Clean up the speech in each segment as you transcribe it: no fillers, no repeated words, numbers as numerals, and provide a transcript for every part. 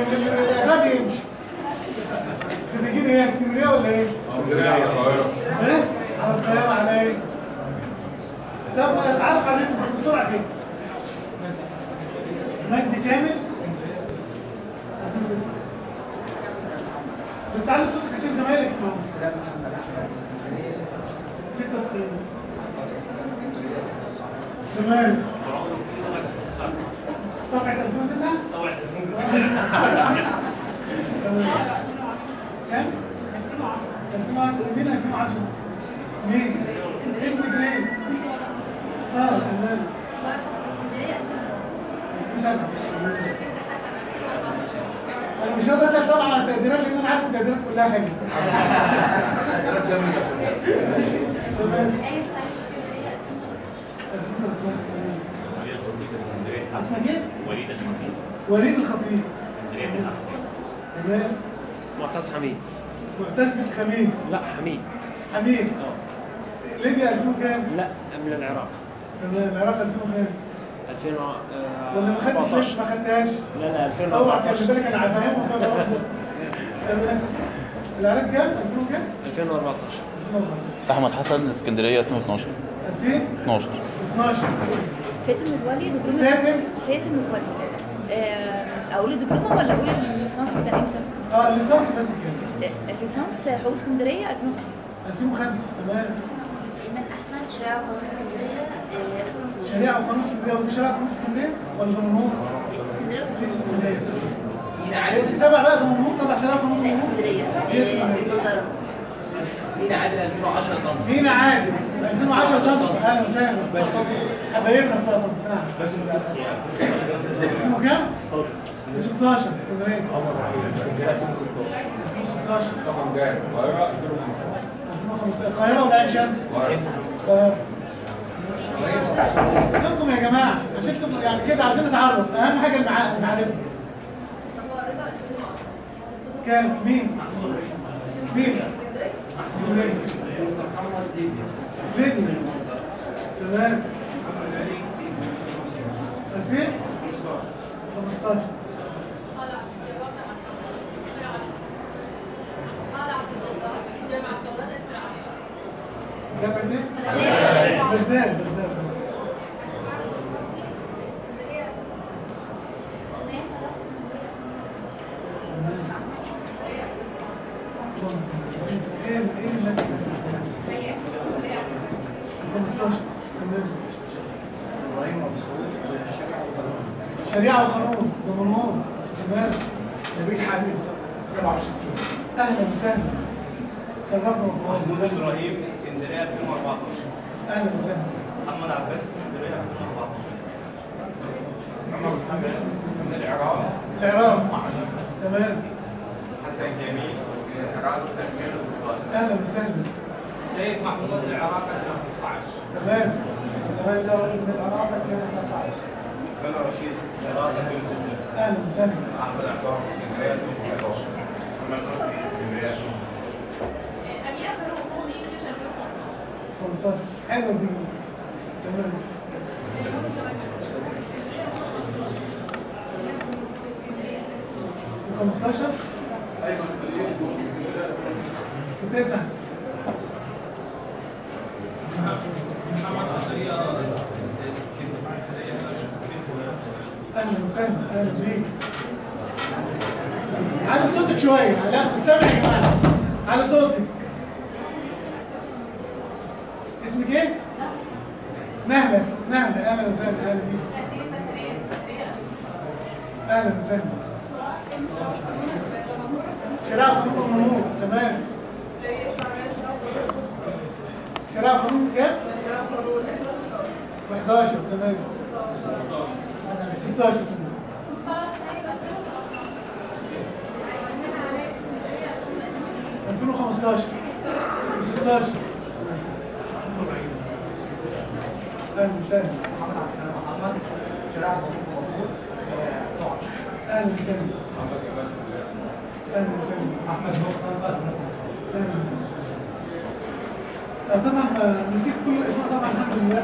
الاعراب يمشي. خريجين ايه؟ اسكندريه ولا ايه؟ اسكندريه على القاهره. ايه؟ على القاهره على ايه؟ طب اتعرف عليكم بس بسرعه كده. مجدي كامل. بس علي صوتك عشان زمايلك اسمهم. السلام محمد احمد اسكندريه 96. تمام. طبعة 2009؟ طبعة 2009. تمام. كم؟ 2010. مين 2010؟ مين؟ اسمك ايه؟ سارة. تمام. 2007. انا مش هقدر اسال طبعا على التقديرات لان انا عارف التقديرات كلها حلوه. تقديرات جامده. تمام. اسمك ايه؟ وليد الخطيب. وليد الخطيب. اسكندريه 99. تمام. معتز حميد. معتز الخميس. لا حميد. حميد. ليبيا 2000 كام؟ لا من العراق. تمام. العراق 2000 كام؟ 2000 ولا ما خدتش ليش ما خدتهاش؟ لا لا 2000. اوعى خلي بالك انا هفهمهم تمام. العراق كام؟ 2000 كام؟ 2014. احمد حسن اسكندريه 2012. 2012. 12. فاتن متولي دبلومه. فاتن متولي. اقول الدبلومه ولا اقول الليسانس كان امتى؟ الليسانس بس كده. الليسانس حقوق اسكندريه 2005. 2005 تمام. ايمن احمد شريعه وقانون اسكندريه 2012. شريعه وقانون اسكندريه وفي شريعه وقانون اسكندريه ولا ضمنون؟ في اسكندريه. في اسكندريه. تتابع بقى ضمنون تبع شريعه وقانون ضمنون؟ اسكندريه. مينا عادل 2010 طن. مينا عادل 2010 طن. اهلا وسهلا. حبايبنا في طن. نعم. بس اسمه كام؟ 16 اسكندريه. اسكندريه 2016. 2016. رقم جاي القاهره 2015. القاهره ولا عين شمس؟ القاهره. صدقوا يا جماعه عشان تبقوا يعني كده عايزين نتعرف اهم حاجه المعرفه. كام؟ مين؟ مين؟ ليبيا. تمام. 2015. جامعة ايه؟ بغداد. ايه الناس 15. تمام. ابراهيم مبسوط شريعه وقانون ضمنون. تمام. نبيل حامد 67. اهلا وسهلا. شرفنا والله. محمود ابراهيم اسكندريه 2014. اهلا وسهلا. محمد عباس اسكندريه 2014. محمد من العراق. تمام. حسن جميل من العراق 2016. اهلا وسهلا. سيد محمود العراق 2015. تمام. من العراق 2013. فانا رشيد العراق 2006. اهلا وسهلا. احمد عصام اسكندريه 2011. محمد نصري اسكندريه 15. حلوه دي. تمام. و 15. ايمن خليل و 9. اهلا وسهلا. اهلا بيك. على صوتك شويه. لا مش سامع يا جماعه. على صوتك. اسمك ايه؟ نهلة. اهلا وسهلا. اهلا بيك. اهلا وسهلا. شريعة قانون المنور. تمام. شريعة قانون كام؟ 11. تمام. 16. تمام. 2015 و16. اهلا وسهلا. محمد شريعه مبسوط. اهلا وسهلا. اهلا وسهلا. احمد نور اهلا وسهلا. طبعا نسيت كل الاسماء طبعا الحمد لله.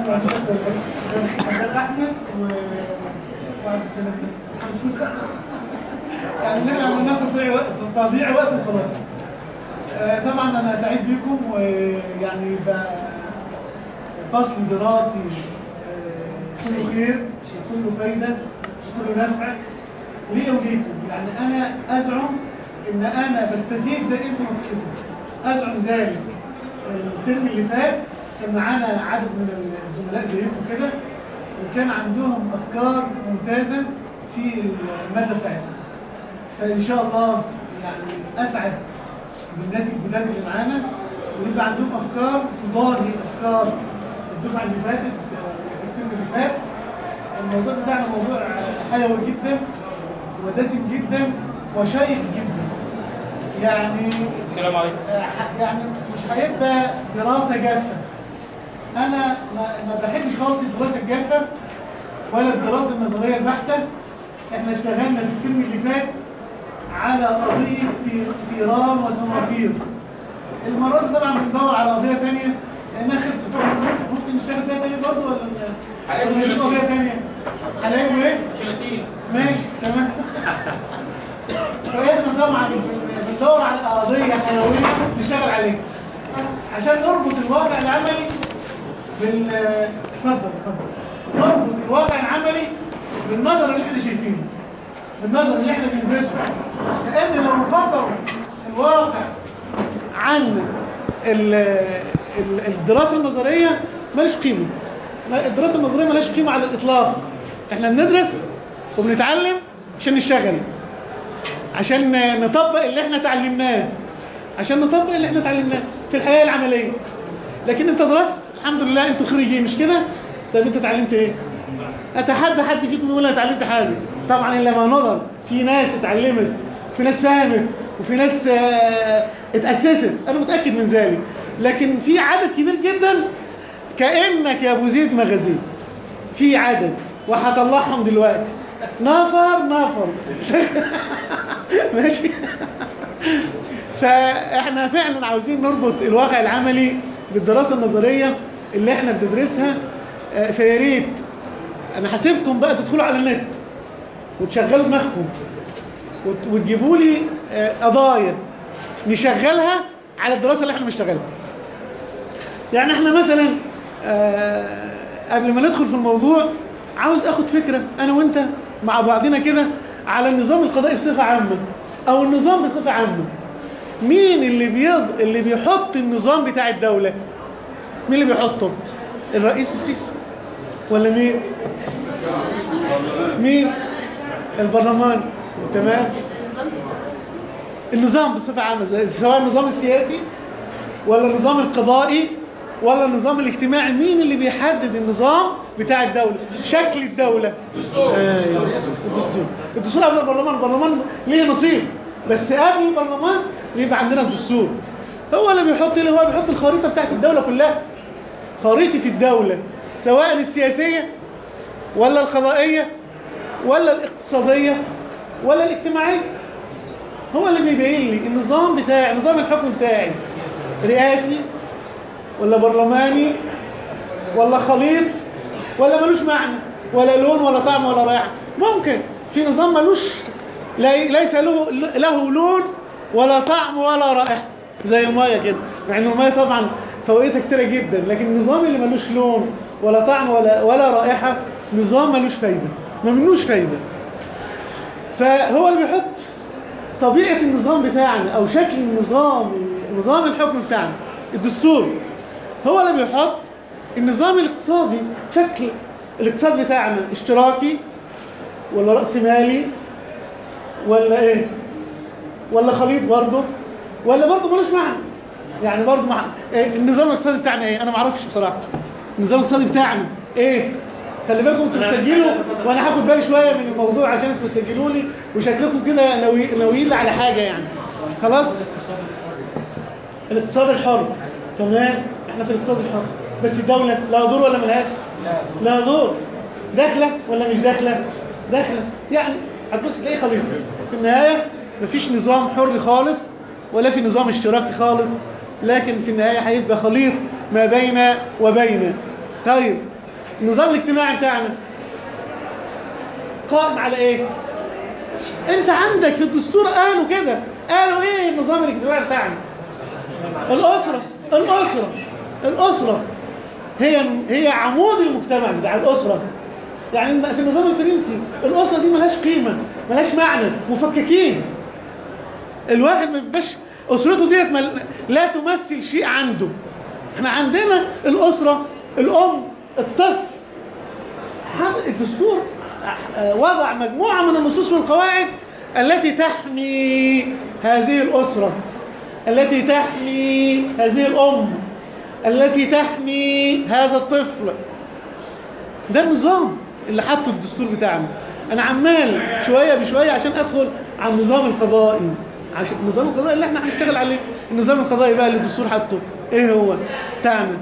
كان احمد وعبد السلام بس الحمد لله. يعني اللي احنا عملناه تضييع وقت وخلاص. طبعا انا سعيد بيكم، ويعني فصل دراسي كله خير، كله فايده، كله نفع ليه وليكم. يعني انا ازعم ان انا بستفيد زي انتم ما بتستفيدوا. ازعم ذلك. الترم اللي فات كان معانا عدد من الزملاء زيكم كده، وكان عندهم افكار ممتازه في الماده بتاعتنا. فان شاء الله يعني اسعد بالناس الجداد اللي معانا، ويبقى عندهم افكار تضاهي افكار الدفعه اللي فاتت، الترم اللي فات. الموضوع بتاعنا موضوع حيوي جدا ودسم جدا وشيق جدا. يعني السلام عليكم. يعني مش هيبقى دراسه جافه. انا ما بحبش خالص الدراسه الجافه ولا الدراسه النظريه البحته. احنا اشتغلنا في الترم اللي فات على قضيه تيران وصنافير. المره دي طبعا بندور على قضيه ثانيه لانها خلصت. ممكن نشتغل فيها تاني برضه ولا نشوف قضيه ثانيه؟ حلاوي وايه؟ ماشي تمام. فاحنا طبعا بندور على قضيه حيويه نشتغل عليها عشان نربط الواقع العملي اتفضل. نربط الواقع العملي بالنظر اللي احنا شايفينه، بالنظر اللي احنا بندرسه. لان لو انفصل الواقع عن الدراسه النظريه مالوش قيمه. الدراسه النظريه مالهاش قيمه على الاطلاق. احنا بندرس وبنتعلم عشان نشتغل، عشان نطبق اللي احنا اتعلمناه، في الحياه العمليه. لكن انت درست الحمد لله، انتوا خريجين مش كده؟ طيب انت اتعلمت ايه؟ اتحدى حد فيكم يقول انا اتعلمت حاجه. طبعا الا ما نظر. في ناس اتعلمت، وفي ناس فهمت، وفي ناس اتاسست، انا متاكد من ذلك. لكن في عدد كبير جدا كانك يا ابو زيد ما غزيت. في عدد وهطلعهم دلوقتي نفر ماشي. فاحنا فعلا عاوزين نربط الواقع العملي بالدراسه النظريه اللي احنا بندرسها. فيا ريت انا هسيبكم بقى تدخلوا على النت وتشغلوا دماغكم وتجيبوا لي قضايا نشغلها على الدراسه اللي احنا بنشتغلها. يعني احنا مثلا قبل ما ندخل في الموضوع عاوز اخد فكره انا وانت مع بعضنا كده على النظام القضائي بصفه عامه او النظام بصفه عامه. مين اللي بيحط النظام بتاع الدوله؟ مين اللي بيحطه؟ الرئيس السيسي ولا مين؟ مين؟ البرلمان. تمام. النظام بصفه عامه سواء النظام السياسي ولا النظام القضائي ولا النظام الاجتماعي. مين اللي بيحدد النظام بتاع الدولة؟ شكل الدولة. الدستور قبل البرلمان ليه نصيب، بس قبل البرلمان يبقى عندنا الدستور. هو اللي بيحط الخريطة بتاعت الدولة كلها. خريطة الدولة سواء السياسية ولا القضائية ولا الاقتصادية ولا الاجتماعية. هو اللي بيبين لي النظام بتاعي، نظام الحكم بتاعي رئاسي ولا برلماني ولا خليط ولا ملوش معنى ولا لون ولا طعم ولا رائحه. ممكن في نظام ملوش ليس له لون ولا طعم ولا رائحه زي الميه كده، مع ان الميه طبعا فوائدها كتيره جدا، لكن النظام اللي ملوش لون ولا طعم ولا رائحه نظام ملوش فايده، ما منوش فايده. فهو اللي بيحط طبيعه النظام بتاعنا او شكل نظام الحكم بتاعنا. الدستور هو اللي بيحط النظام الاقتصادي، شكل الاقتصاد بتاعنا اشتراكي ولا رأسمالي ولا ايه؟ ولا خليط برضه ولا برضه ملوش معنى. يعني برضه النظام الاقتصادي بتاعنا ايه؟ انا ما اعرفش بصراحه. النظام الاقتصادي بتاعنا ايه؟ خلي بالكم انتوا بتسجلوا وانا هاخد بالي شويه من الموضوع عشان انتوا بتسجلوا لي وشكلكم كده ناويين على حاجه يعني. خلاص؟ الاقتصاد الحر. تمام؟ احنا في الاقتصاد الحر. بس الدولة لها دور ولا ملهاش؟ لها دور. داخلة ولا مش داخلة؟ داخلة. يعني هتبص تلاقيه خليط. في النهاية مفيش نظام حر خالص ولا في نظام اشتراكي خالص، لكن في النهاية هيبقى خليط ما بين وبين. طيب النظام الاجتماعي بتاعنا قائم على ايه؟ انت عندك في الدستور قالوا كده، قالوا ايه النظام الاجتماعي بتاعنا؟ الاسره هي عمود المجتمع بتاع الاسره. يعني في النظام الفرنسي الاسره دي ملهاش قيمه، ملهاش معنى، مفككين. الواحد ما بيبقاش اسرته ديت لا تمثل شيء عنده. احنا عندنا الاسره، الام، الطفل. الدستور وضع مجموعه من النصوص والقواعد التي تحمي هذه الاسره، التي تحمي هذه الام، التي تحمي هذا الطفل. ده النظام اللي حطه الدستور بتاعنا. انا عمال شويه بشويه عشان ادخل على النظام القضائي، عشان النظام القضائي اللي احنا هنشتغل عليه. النظام القضائي بقى اللي الدستور حطه ايه هو بتاعنا؟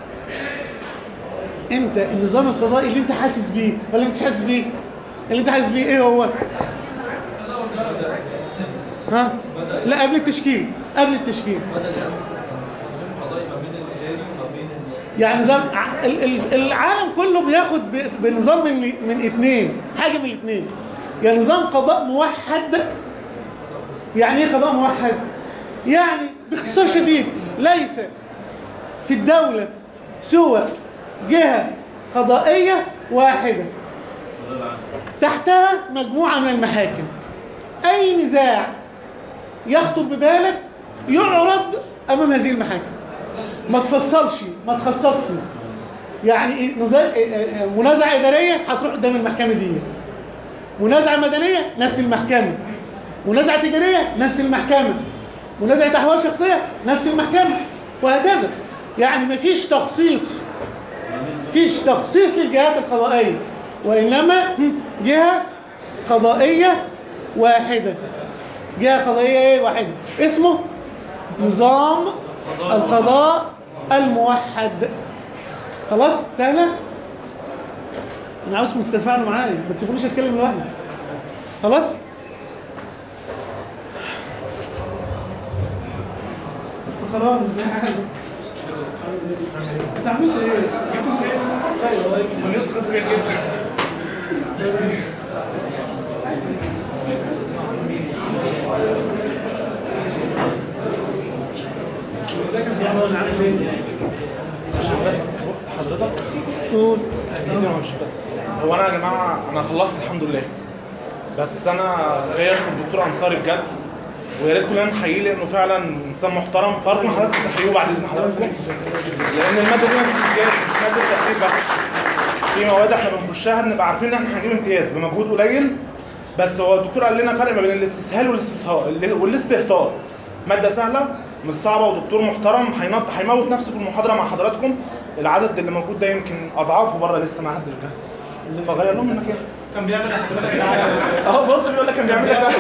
انت النظام القضائي اللي انت حاسس بيه ولا انت مش حاسس بيه؟ اللي انت حاسس بيه ايه هو؟ ها؟ لا قبل التشكيل، قبل التشكيل. يعني نظام العالم كله بياخد بنظام من اثنين، حاجه من الاثنين. يعني نظام قضاء موحد. يعني ايه قضاء موحد؟ يعني باختصار شديد ليس في الدوله سوى جهه قضائيه واحده تحتها مجموعه من المحاكم. اي نزاع يخطر ببالك يعرض امام هذه المحاكم، ما تفصلش، ما تخصصش. يعني منازعه اداريه هتروح قدام المحكمه دي، منازعه مدنيه نفس المحكمه، منازعه تجاريه نفس المحكمه، منازعه احوال شخصيه نفس المحكمه، وهكذا. يعني مفيش تخصيص، للجهات القضائيه، وانما جهه قضائيه واحده. جهه قضائيه واحده اسمه نظام القضاء الموحد. خلاص؟ سهله؟ انا عاوزكم تتفاعلوا معايا، ما تسيبونيش اتكلم لوحدي. خلاص؟ خلاص مش حاجه. انت عملت ايه؟ ايوه عشان بس حضرتك قول. بس هو انا يا جماعه انا خلصت الحمد لله، بس انا جاي اشكر الدكتور انصاري بجد، ويا ريت كلنا نحييه لانه فعلا انسان محترم. فارجو حضرتك تحيوه بعد اذن حضراتكم، لان الماده دي مش ماده تقدير بس. في مواد احنا بنخشها بنبقى عارفين ان احنا هنجيب امتياز بمجهود قليل، بس هو الدكتور قال لنا فرق ما بين الاستسهال والاستهتار. ماده سهله مش صعبه، ودكتور محترم هيموت نفسه في المحاضره مع حضراتكم. العدد اللي موجود ده يمكن اضعافه بره لسه ما حدش جه، فغير لهم المكان. كان بيعمل حضرتك اهو بص بيقول لك كان بيعمل لك ده.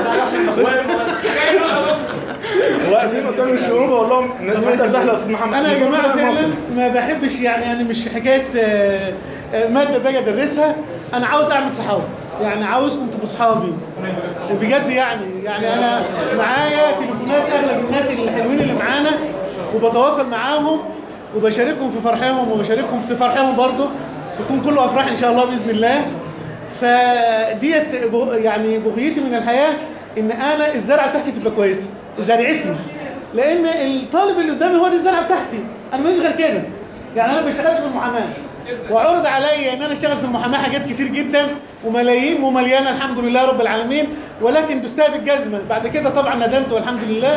واقفين قدام الشؤون بقول لهم ان الماده سهله يا استاذ محمد. انا يا جماعه فعلا ما بحبش، يعني انا مش حكايه ماده باجي ادرسها. انا عاوز اعمل صحاب، يعني عاوزكم تبقوا صحابي بجد. يعني انا معايا تليفونات اغلب الناس الحلوين اللي معانا، وبتواصل معاهم وبشاركهم في فرحهم وبشاركهم في فرحهم برضه، يكون كله افراح ان شاء الله باذن الله. فديت يعني بغيتي من الحياه ان انا الزرعه بتاعتي تبقى كويسه، زرعتي، لان الطالب اللي قدامي هو دي الزرعه بتاعتي. انا ماليش غير كده. يعني انا ما بشتغلش في المحاماه، وعرض عليا ان انا اشتغل في المحاماه حاجات كتير جدا وملايين ومليانه الحمد لله رب العالمين، ولكن دوستها بالجزمه. بعد كده طبعا ندمت والحمد لله.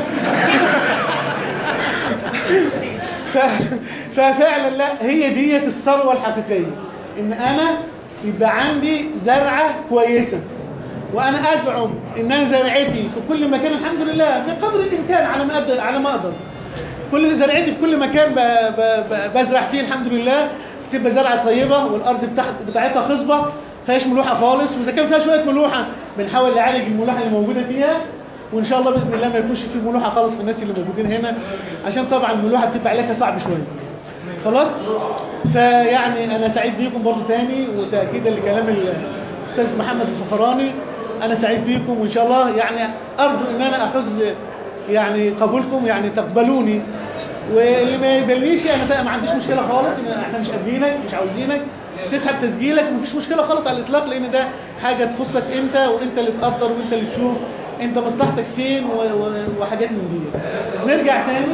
ففعلا لا، هي ديت الثروه الحقيقيه، ان انا يبقى عندي زرعه كويسه، وانا ازعم ان انا زرعتي في كل مكان الحمد لله بقدر الامكان على ما اقدر. كل زرعتي في كل مكان بزرع فيه الحمد لله بتبقى زرعه طيبه، والارض بتاعتها خصبه ما فيهاش ملوحه خالص، واذا كان فيها شويه ملوحه بنحاول نعالج الملوحه اللي موجوده فيها، وان شاء الله باذن الله ما يكونش في ملوحه خالص في الناس اللي موجودين هنا، عشان طبعا الملوحه بتبقى علاجها صعب شويه. خلاص؟ فيعني انا سعيد بيكم برضو تاني، وتاكيدا لكلام الاستاذ محمد الفخراني، انا سعيد بيكم، وان شاء الله يعني ارجو ان انا احوز يعني قبولكم، يعني تقبلوني، واللي ما يقبلنيش انا ما عنديش مشكله خالص، احنا مش قابلينك مش عاوزينك، تسحب تسجيلك مفيش مشكله خالص على الاطلاق، لان ده حاجه تخصك انت، وانت اللي تقدر وانت اللي تشوف انت مصلحتك فين وحاجات من دي. نرجع تاني.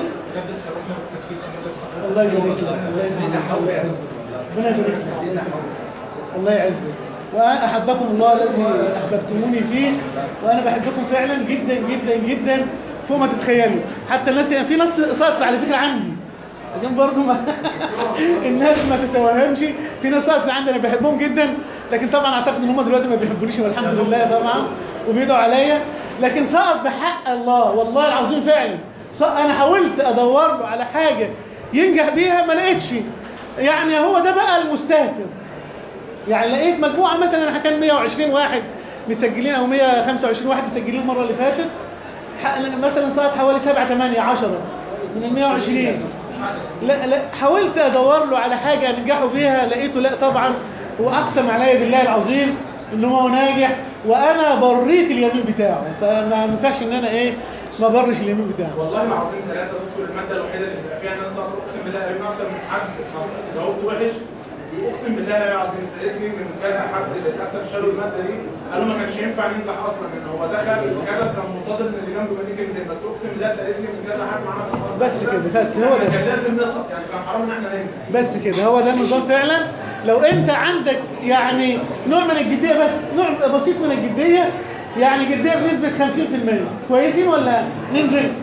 الله يبارك لك، الله يبارك لك، الله يعزك، ربنا يبارك لك، الله يعزك. واحبكم الله الذي احببتموني فيه، وانا بحبكم فعلا جدا جدا جدا فوق ما تتخيلوا. حتى الناس يعني في ناس سقطت على فكره عندي عشان برضه الناس ما تتوهمش، في ناس سقطت عندي انا بحبهم جدا، لكن طبعا اعتقد ان هم دلوقتي ما بيحبونيش والحمد لله طبعا وبيدعوا عليا، لكن سقط بحق الله والله العظيم فعلا. انا حاولت ادور له على حاجه ينجح بيها ما لقيتش. يعني هو ده بقى المستهتر. يعني لقيت مجموعه مثلا انا كان 120 واحد مسجلين او 125 واحد مسجلين المره اللي فاتت، مثلا سقط حوالي 7 8 10 من ال 120. لا حاولت ادور له على حاجه ينجحوا بيها، لقيته لا طبعا، واقسم عليا بالله العظيم ان هو ناجح، وانا بريت اليمين بتاعه، فما ينفعش ان انا ما برش اليمين بتاعه. والله العظيم 3 دكتور الماده الوحيده اللي بيبقى فيها ناس اقسم بالله قريبين اكتر من حد جاوبت وحش، اقسم بالله العظيم قالت لي من كذا حد للاسف شالوا الماده دي، قالوا ما كانش ينفع ننجح اصلا، ان هو دخل وكتب كان منتظر ان اللي جنبه يبقى كلمتين بس، اقسم بالله قالت لي من كذا حد معانا في المصر. بس كده، بس هو ده كان لازم نسقط، يعني كان حرام ان احنا ننجح. بس كده، هو ده النظام فعلا. لو انت عندك يعني نوع من الجديه، بس نوع بسيط من الجديه، يعني جديه بنسبه 50%، كويسين ولا ننزل؟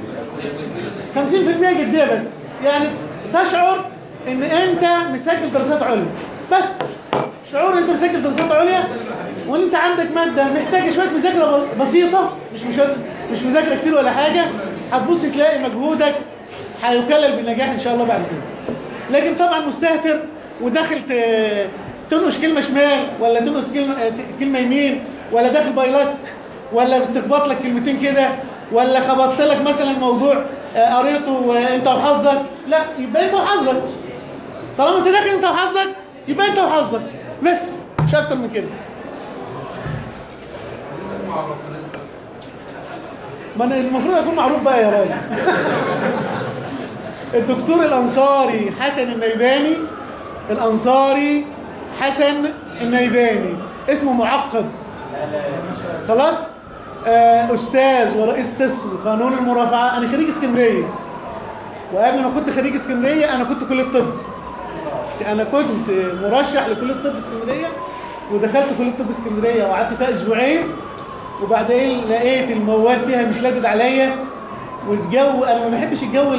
50% جديه بس، يعني تشعر ان انت مسجل دراسات عليا، بس شعور ان انت مسجل دراسات عليا، وان انت عندك ماده محتاجه شويه مذاكره بسيطه، مش مذاكره كتير ولا حاجه، هتبص تلاقي مجهودك هيكلل بالنجاح ان شاء الله بعد كده. لكن طبعا مستهتر وداخل تنقش كلمه شمال، ولا تنقش كلمه يمين، ولا داخل بايلك، ولا بتخبط لك كلمتين كده، ولا خبطت لك مثلا موضوع قريته انت وحظك، لا يبقى انت وحظك. طالما انت داخل انت وحظك يبقى انت وحظك، بس مش اكتر من كده. ما انا المفروض اكون معروف بقى يا راجل. الدكتور الانصاري حسن النيداني، الانصاري حسن النيداني، اسمه معقد خلاص. استاذ ورئيس قسم قانون المرافعه. انا خريج اسكندريه، وقبل ما كنت خريج اسكندريه انا كنت كليه طب. انا كنت مرشح لكليه طب اسكندريه، ودخلت كليه طب اسكندريه وقعدت فيها اسبوعين، وبعدين لقيت الموال فيها مش لادد عليا، والجو انا ما بحبش الجو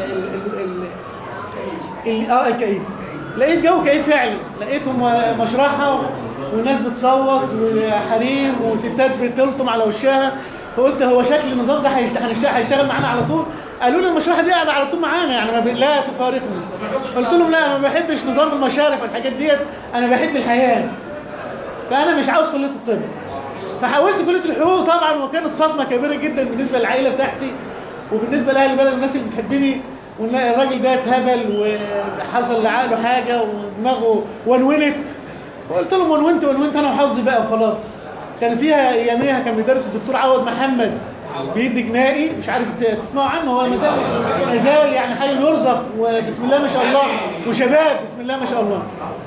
الكئيب. لقيت جو كئيب فعلا، لقيتهم مشرحه والناس بتصوت وحريم وستات بتلطم على وشها، فقلت هو شكل النظام ده هيشتغل معانا على طول؟ قالوا لي المشرحه دي قاعده على طول معانا، يعني لا تفارقني. قلت لهم لا، انا ما بحبش نظام المشارح والحاجات ديت، انا بحب الحياه، فانا مش عاوز كليه الطب. فحاولت كليه الحقوق طبعا، وكانت صدمه كبيره جدا بالنسبه للعائله بتاعتي وبالنسبه لاهل البلد، الناس اللي بتحبني، وان الراجل ده اتهبل وحصل لعقله حاجه ودماغه ونونت. فقلت لهم ونونت انا وحظي بقى وخلاص. كان فيها اياميها كان بيدرس الدكتور عوض محمد بيدي جنائي، مش عارف تسمعوا عنه، هو ما زال يعني حي يرزق، وبسم الله ما شاء الله، وشباب بسم الله ما شاء الله.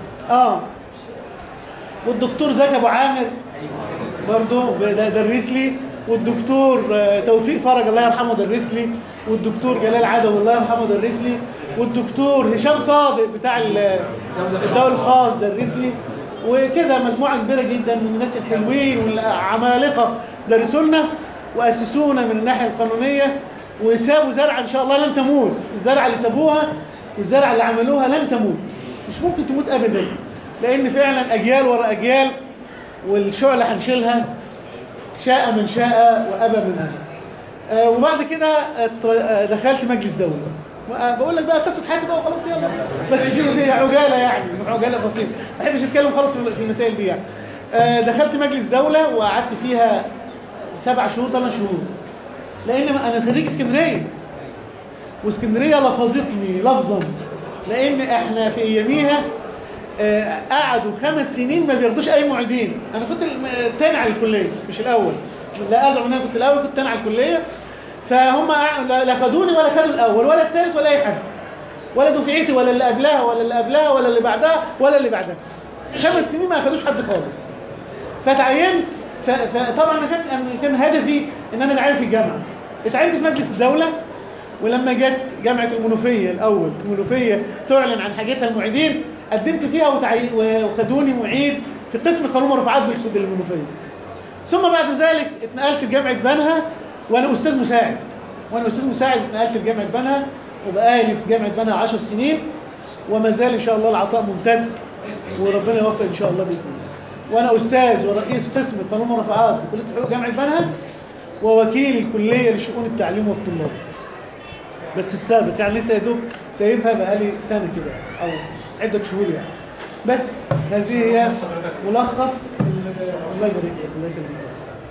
والدكتور زكي ابو عامر برضه درس لي، والدكتور توفيق فرج الله يرحمه درس لي، والدكتور جلال عدوي الله يرحمه درس لي، والدكتور هشام صادق بتاع الدولة الخاص درس لي، وكده مجموعه كبيره جدا من الناس الحلوين والعمالقه درسوا لنا واسسونا من الناحيه القانونيه، وسابوا زرعه ان شاء الله لن تموت. الزرعه اللي سابوها والزرعه اللي عملوها لن تموت، مش ممكن تموت ابدا، لان فعلا اجيال ورا اجيال، والشعله هنشيلها شاء من شاء وابى من ابى. وبعد كده دخلت مجلس دوله. بقول لك بقى قصه حياتي بقى وخلاص، يلا بس في عجاله، يعني عجاله بسيطه، ما بحبش اتكلم خالص في المسائل دي يعني. دخلت مجلس دوله وقعدت فيها 7 شهور 8 شهور، لان انا خريج اسكندريه، واسكندريه لفظتني لفظا، لان احنا في اياميها قعدوا 5 سنين ما بياخدوش اي معيدين. انا كنت الثاني على الكليه مش الاول، لا ازعم ان انا كنت الاول، كنت الثاني على الكليه. فهم لا خدوني ولا خدوا الاول ولا الثالث ولا اي حاجه، ولا دفعتي ولا اللي قبلها ولا اللي قبلها ولا اللي بعدها ولا اللي بعدها. 5 سنين ما اخدوش حد خالص. فتعينت، فطبعا انا كان هدفي ان انا اتعين في الجامعه. اتعينت في مجلس الدوله، ولما جت جامعه المنوفيه الاول، المنوفيه تعلن عن حاجتها المعيدين، قدمت فيها وخدوني معيد في قسم قانون مرافعات بالمنوفيه. ثم بعد ذلك اتنقلت لجامعه بنها وانا استاذ مساعد. اتنقلت لجامعه بنها وبقالي في جامعه بنها 10 سنين، وما زال ان شاء الله العطاء ممتد، وربنا يوفق ان شاء الله باذن الله. وانا استاذ ورئيس قسم قانون مرافعات بكليه حقوق جامعه بنها، ووكيل الكليه لشؤون التعليم والطلاب. بس السابق يعني لسه يا دوب سايبها بقالي سنه كده او عده شهور يعني. بس هذه هي ملخص. الله يبارك لك. الله يخليك.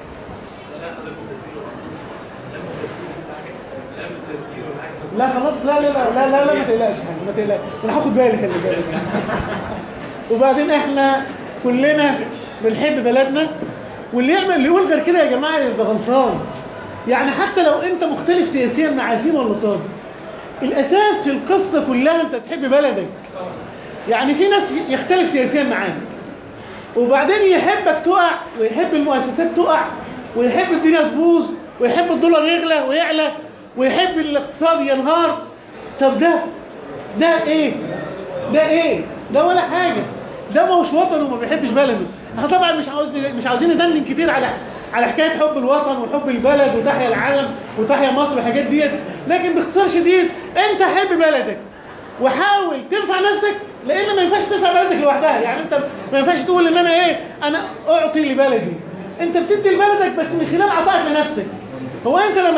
لا خلاص، لا ما تقلقش حاجه، ما تقلقش، انا هاخد بالي، خلي بالك. وبعدين احنا كلنا بنحب بلدنا، واللي يقول غير كده يا جماعه يبقى غلطان. يعني حتى لو انت مختلف سياسيا مع عزيم ولا صادق، الاساس في القصه كلها انت تحب بلدك. يعني في ناس يختلف سياسيا معاك، وبعدين يحبك تقع، ويحب المؤسسات تقع، ويحب الدنيا تبوظ، ويحب الدولار يغلى ويعلى، ويحب الاقتصاد ينهار. طب ده ايه؟ ده ولا حاجه. ده ما هوش وطن وما بيحبش بلده. احنا طبعا مش عاوزين ندندن كتير على حكايه حب الوطن وحب البلد وتحيا العالم وتحيا مصر والحاجات ديت، لكن باختصار شديد انت حب بلدك وحاول تنفع نفسك، لان ما ينفعش تنفع بلدك لوحدها. يعني انت ما ينفعش تقول ان انا اعطي لبلدي. انت بتدي لبلدك بس من خلال عطائك لنفسك. هو انت لما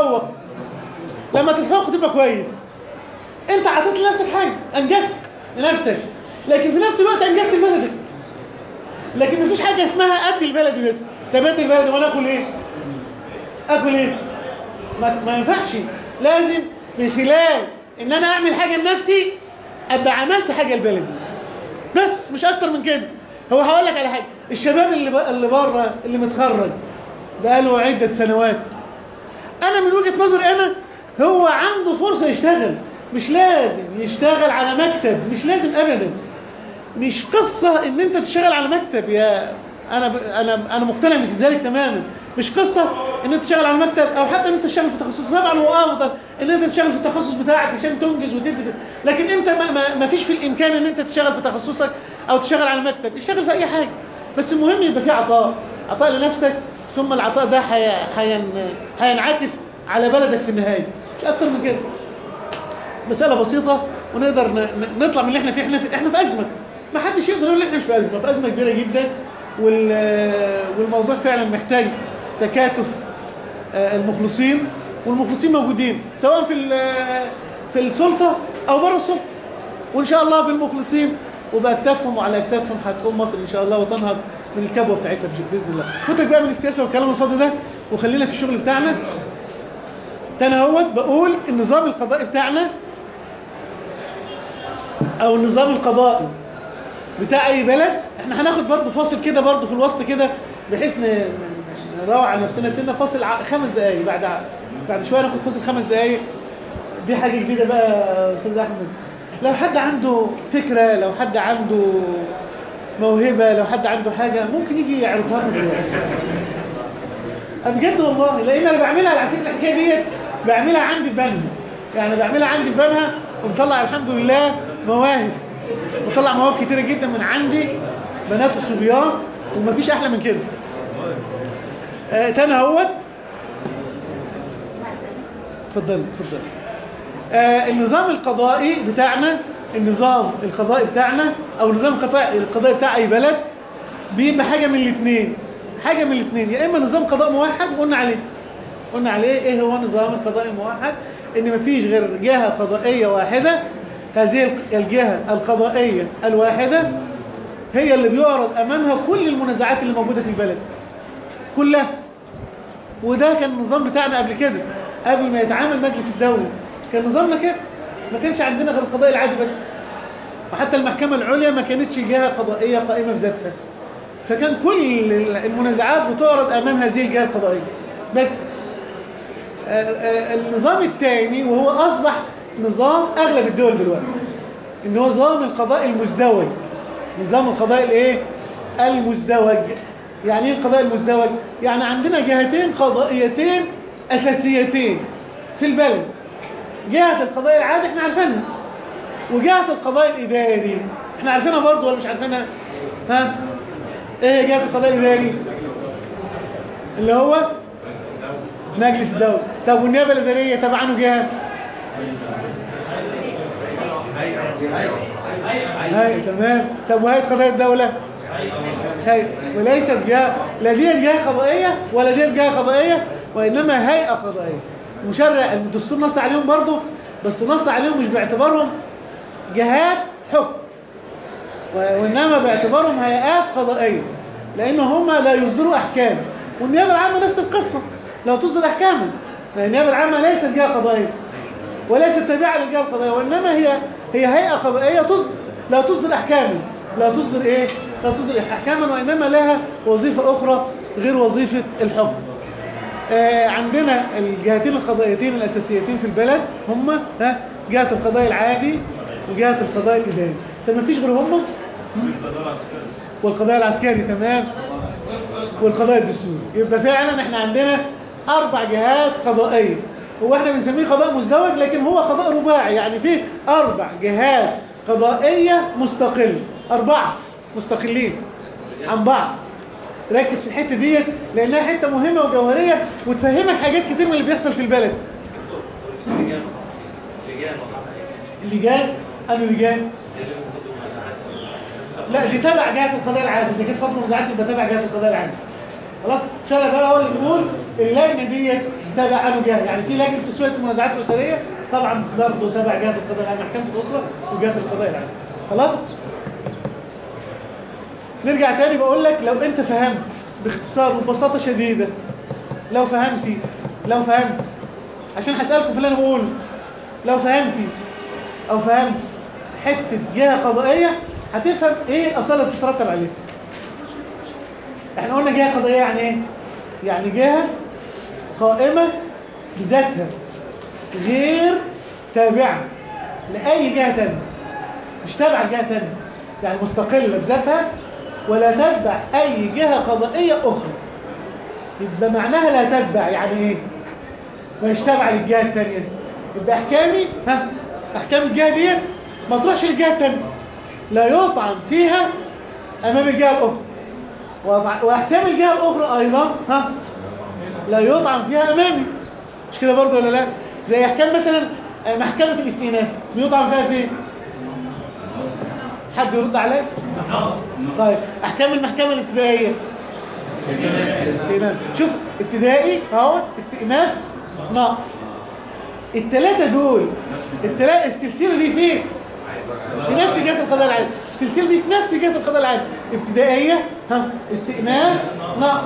تتفوق تبقى كويس، انت عطيت لنفسك حاجه، انجزت لنفسك، لكن في نفس الوقت انجزت لبلدك. لكن مفيش حاجه اسمها ادي لبلدي بس. طب ادي لبلدي وانا اكل ايه؟ ما ينفعش. لازم من خلال ان انا اعمل حاجه لنفسي ابقى عملت حاجه لبلدي، بس مش اكتر من كده. هو هقول لك على حاجه، الشباب اللي بره اللي متخرج بقاله عده سنوات، انا من وجهه نظري هو عنده فرصه يشتغل. مش لازم يشتغل على مكتب، مش لازم ابدا. مش قصه ان انت تشتغل على مكتب. انا مقتنع بذلك تماما. مش قصه ان انت تشتغل على مكتب او حتى ان انت تشتغل في تخصص. طبعا هو افضل ان انت تشتغل في التخصص بتاعك عشان تنجز وتدي، لكن انت ما فيش في الامكان ان انت تشتغل في تخصصك او تشتغل على مكتب. اشتغل في اي حاجه، بس المهم يبقى في عطاء لنفسك، ثم العطاء ده هينعكس على بلدك في النهايه. مش اكتر من كده. مساله بسيطه ونقدر نطلع من اللي احنا فيه. احنا في ازمه، ما حدش يقدر يقول ان احنا مش في ازمه. في ازمه كبيره جدا، والموضوع فعلا محتاج تكاتف المخلصين، والمخلصين موجودين سواء في السلطه او بره السلطه. وان شاء الله بالمخلصين وباكتافهم وعلى اكتافهم هتقوم مصر ان شاء الله وتنهض من الكبوه بتاعتها باذن الله. فوتك بقى من السياسه والكلام الفاضي ده وخلينا في الشغل بتاعنا. تاني اهوت بقول النظام القضائي بتاعنا او النظام القضائي بتاع اي بلد. احنا هناخد برضه فاصل كده برضه في الوسط كده بحيث نروع على نفسنا سنه. فاصل 5 دقايق، بعد شويه ناخد فاصل 5 دقايق. دي حاجه جديده بقى يا استاذ احمد. لو حد عنده فكره، لو حد عنده موهبه، لو حد عنده حاجه ممكن يجي يعرضها لنا دلوقتي. بجد والله، لان انا بعملها على فكره الحكايه ديت بعملها عندي في بنها. يعني بعملها عندي في بنها ومطلع الحمد لله مواهب، بطلع مواهب كتيره جدا من عندي، بنات وصبيان، ومفيش احلى من كده. تاني اهوت. اتفضل. النظام القضائي بتاعنا، او النظام القضائي بتاع اي بلد بيبقى حاجه من الاثنين. يا اما نظام قضاء موحد، قلنا عليه ايه هو نظام القضاء الموحد؟ ان مفيش غير جهه قضائيه واحده. هذه الجهه القضائيه الواحده هي اللي بيعرض امامها كل المنازعات اللي موجوده في البلد كلها. وده كان النظام بتاعنا قبل كده، قبل ما يتعامل مجلس الدوله كان نظامنا كده. ما كانش عندنا غير القضاء العادي بس، وحتى المحكمه العليا ما كانتش جهه قضائيه قائمه بذاتها. فكان كل المنازعات بتعرض امام هذه الجهه القضائيه بس. النظام الثاني وهو اصبح نظام اغلب الدول دلوقتي، ان هو نظام القضاء المزدوج. نظام القضاء الايه؟ المزدوج. يعني ايه القضاء المزدوج؟ يعني عندنا جهتين قضائيتين اساسيتين في البلد. جهة القضاء العادي احنا عارفينها، وجهة القضاء الاداري احنا عارفينها برضه ولا مش عارفينها؟ ها؟ ايه هي جهة القضاء الاداري؟ اللي هو مجلس الدولة. طب والنيابة الادارية تبع عنه جهة؟ هاي تمام. طب وهيئة قضاء الدولة؟ هاي، وليست جهة، لا دي جهة قضائية ولا دي جهة قضائية، وإنما هيئة قضائية. مشرع الدستور نص عليهم برضه، بس نص عليهم مش باعتبارهم جهات حكم، وإنما باعتبارهم هيئات قضائية، لأن هم لا يصدروا أحكام. والنيابة العامة نفس القصة، لا تصدر أحكاما، لأن النيابة العامة ليست جهة قضائية وليست تابعة للجهة القضائية، وإنما هي هيئة قضائية لا تصدر أحكاما، لا تصدر إيه؟ لا تصدر أحكاما، وإنما لها وظيفة أخرى غير وظيفة الحكم. عندنا الجهتين القضائيتين الأساسيتين في البلد هم جهة القضاء العادي وجهة القضاء الإداري. طب ما فيش غير هم؟ والقضاء العسكري تمام، والقضاء الدستوري. يبقى فعلا احنا عندنا 4 جهات قضائية. هو احنا بنسميه قضاء مزدوج، لكن هو قضاء رباعي، يعني فيه 4 جهات قضائية مستقلة، 4 مستقلين عن بعض. ركز في الحتة دي لأنها حتة مهمة وجوهرية وتفهمك حاجات كتير من اللي بيحصل في البلد. اللجان أنو لجان؟ لا دي تبع جهة القضاء العادي، إذا كانت فضل منازعات يبقى تبع جهة القضاء العادي. خلاص؟ شرع بقى هو اللي بيقول اللجنة دي تبع أنو جهة، يعني في لجنة تسوية المنازعات الأسرية طبعا برضه تبع جهة القضاء العادي، محكمة الأسرة وجهة القضاء العادي. خلاص؟ نرجع تاني بقول لك لو أنت فهمت باختصار وببساطة شديدة، لو فهمت عشان هسألكم في اللي أنا بقوله، لو فهمت حتة جهة قضائية هتفهم ايه الأصالة اللي بتترتب عليها. احنا قلنا جهة قضائية يعني ايه؟ يعني جهة قائمة بذاتها غير تابعة لأي جهة تانية، مش تابعة لجهة تانية، يعني مستقلة بذاتها ولا تتبع أي جهة قضائية أخرى. يبقى معناها لا تتبع يعني ايه؟ مش تابعة للجهة التانية. يبقى أحكامي أحكام الجهة دي ما تروحش للجهة التانية، لا يطعن فيها أمام الجهة الأخرى، وأحكام الجهة الأخرى أيضا لا يطعن فيها أمامي. مش كده برضه ولا لا؟ زي أحكام مثلا محكمة الاستئناف بيطعن فيها فين؟ حد يرد عليا؟ طيب أحكام المحكمة الابتدائية استئناف، شوف ابتدائي أهو، استئناف، نقض. الثلاثة دول السلسلة دي فين؟ في نفس جهة القضاء العادي. السلسلة دي في نفس جهة القضاء العادي، ابتدائية استئناف، نقض.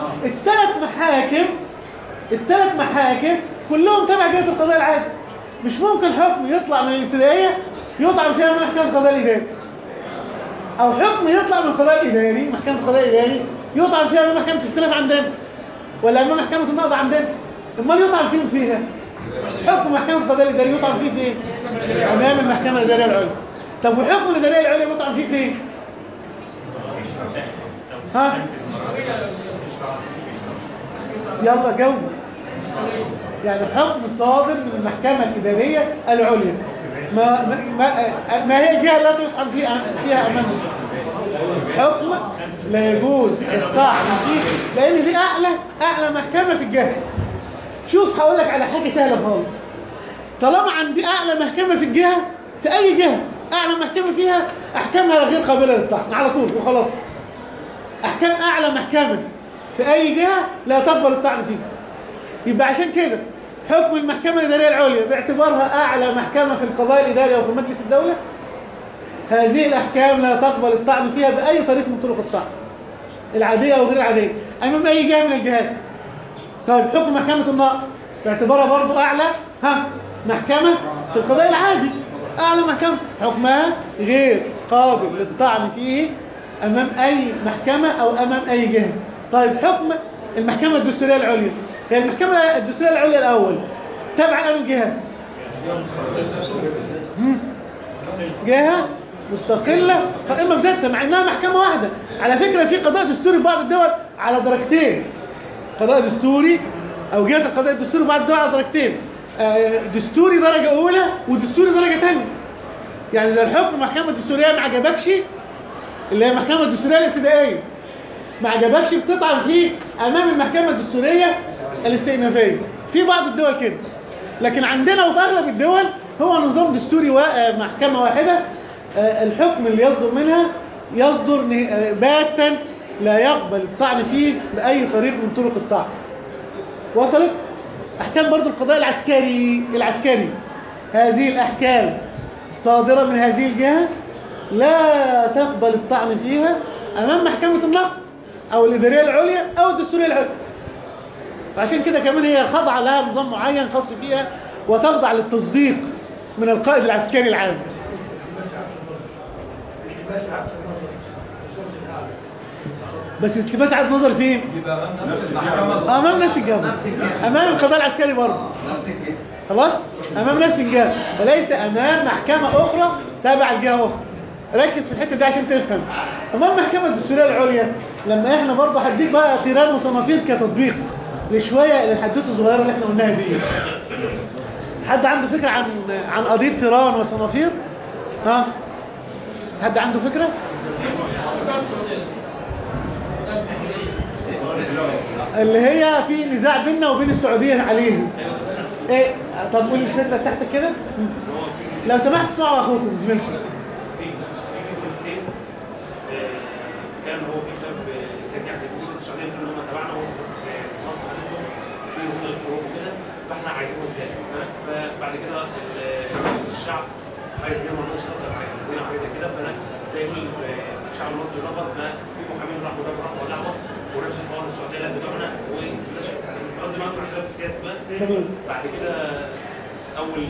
الثلاث محاكم كلهم تبع جهة القضاء العادي. مش ممكن حكم يطلع من الابتدائية يطعن فيها من محكمة القضاء الإداري، أو حكم يطلع من القضاء الإداري محكمة القضاء الإداري يطعن فيها من محكمة الاستئناف عندنا، ولا من محكمة النقض عندنا. امال يطعن فيها؟ حكم محكمة القضاء الإداري يطعن فيه فين؟ أمام المحكمة الإدارية العليا. طب وحكم الإدارية العليا يطعن فيه فين؟ يلا جاوب. يعني حكم صادر من المحكمة الإدارية العليا ما هي الجهة التي يطعن فيها أمام حكم لا يجوز الطعن فيه، لأن دي أعلى محكمة في الجهة. شوف هقول لك على حاجة سهلة خالص. طالما عندي أعلى محكمة في الجهة، في أي جهة أعلى محكمة فيها أحكامها غير قابلة للطعن على طول وخلاص. أحكام أعلى محكمة في أي جهة لا تقبل الطعن فيها. يبقى عشان كده حكم المحكمة الإدارية العليا باعتبارها أعلى محكمة في القضاء الإداري أو في مجلس الدولة، هذه الأحكام لا تقبل الطعن فيها بأي طريق من طرق الطعن، العادية أو غير العادية، أمام أي جهة من الجهات. طيب حكم محكمة النقض باعتبارها برضو أعلى محكمة في القضاء العادي، أعلى محكمة، حكمها غير قابل للطعن فيه أمام أي محكمة أو أمام أي جهة. طيب حكم المحكمة الدستورية العليا، هي المحكمة الدستورية العليا الأول تابعة لأي جهة؟ جهة مستقله قائمه بذاتها مع انها محكمه واحده. على فكره في قضاء دستوري في بعض الدول على درجتين، قضاء دستوري او جهه القضاء الدستوري في بعض الدول على درجتين، دستوري درجه اولى ودستوري درجه ثانيه. يعني زي الحكم المحكمه الدستوريه ما عجبكش، اللي هي المحكمه الدستوريه الابتدائيه، ما عجبكش بتطعن فيه امام المحكمه الدستوريه الاستئنافيه. في بعض الدول كده، لكن عندنا وفي اغلب الدول هو نظام دستوري محكمه واحده، الحكم اللي يصدر منها يصدر باتا لا يقبل الطعن فيه باي طريق من طرق الطعن. وصلت؟ احكام برضو القضاء العسكري هذه الاحكام الصادره من هذه الجهه لا تقبل الطعن فيها امام محكمه النقض او الاداريه العليا او الدستوريه العليا. فعشان كده كمان هي خاضعه لها نظام معين خاص بيها وتخضع للتصديق من القائد العسكري العام. بس التباس عاد نظر فين؟ امام نفس الجهه، امام القضاء العسكري برضه خلاص، امام نفس الجهه وليس امام محكمه اخرى تابعه لجهه اخرى. ركز في الحته دي عشان تفهم. امام المحكمه الدستوريه العليا لما احنا برضه هديك بقى تيران وصنافير كتطبيق لشويه الحدوته الصغيره اللي احنا قلناها دي. حد عنده فكره عن قضيه تيران وصنافير؟ ها؟ حد عنده فكره؟ اللي هي في نزاع بيننا وبين السعوديه عليه. ايه؟ طب قول الفكره بتاعتك كده. لو سمحت اسمعوا اخوكم زميلكم. كان هو في كتاب كان يعني السعوديه كانوا هم تبعنا مصر عندهم في ظل الحروب وكده، فاحنا عايزينهم تاني. فبعد كده الشعب عايز يعمل نص صدر عايز كده، فانا يقول الشعب المصري رفض، ففي محامين راحوا دعوه ونفس الحوار السعوديه لا بتوعنا ورد ما في خلاف السياسي بقى. بعد كده اول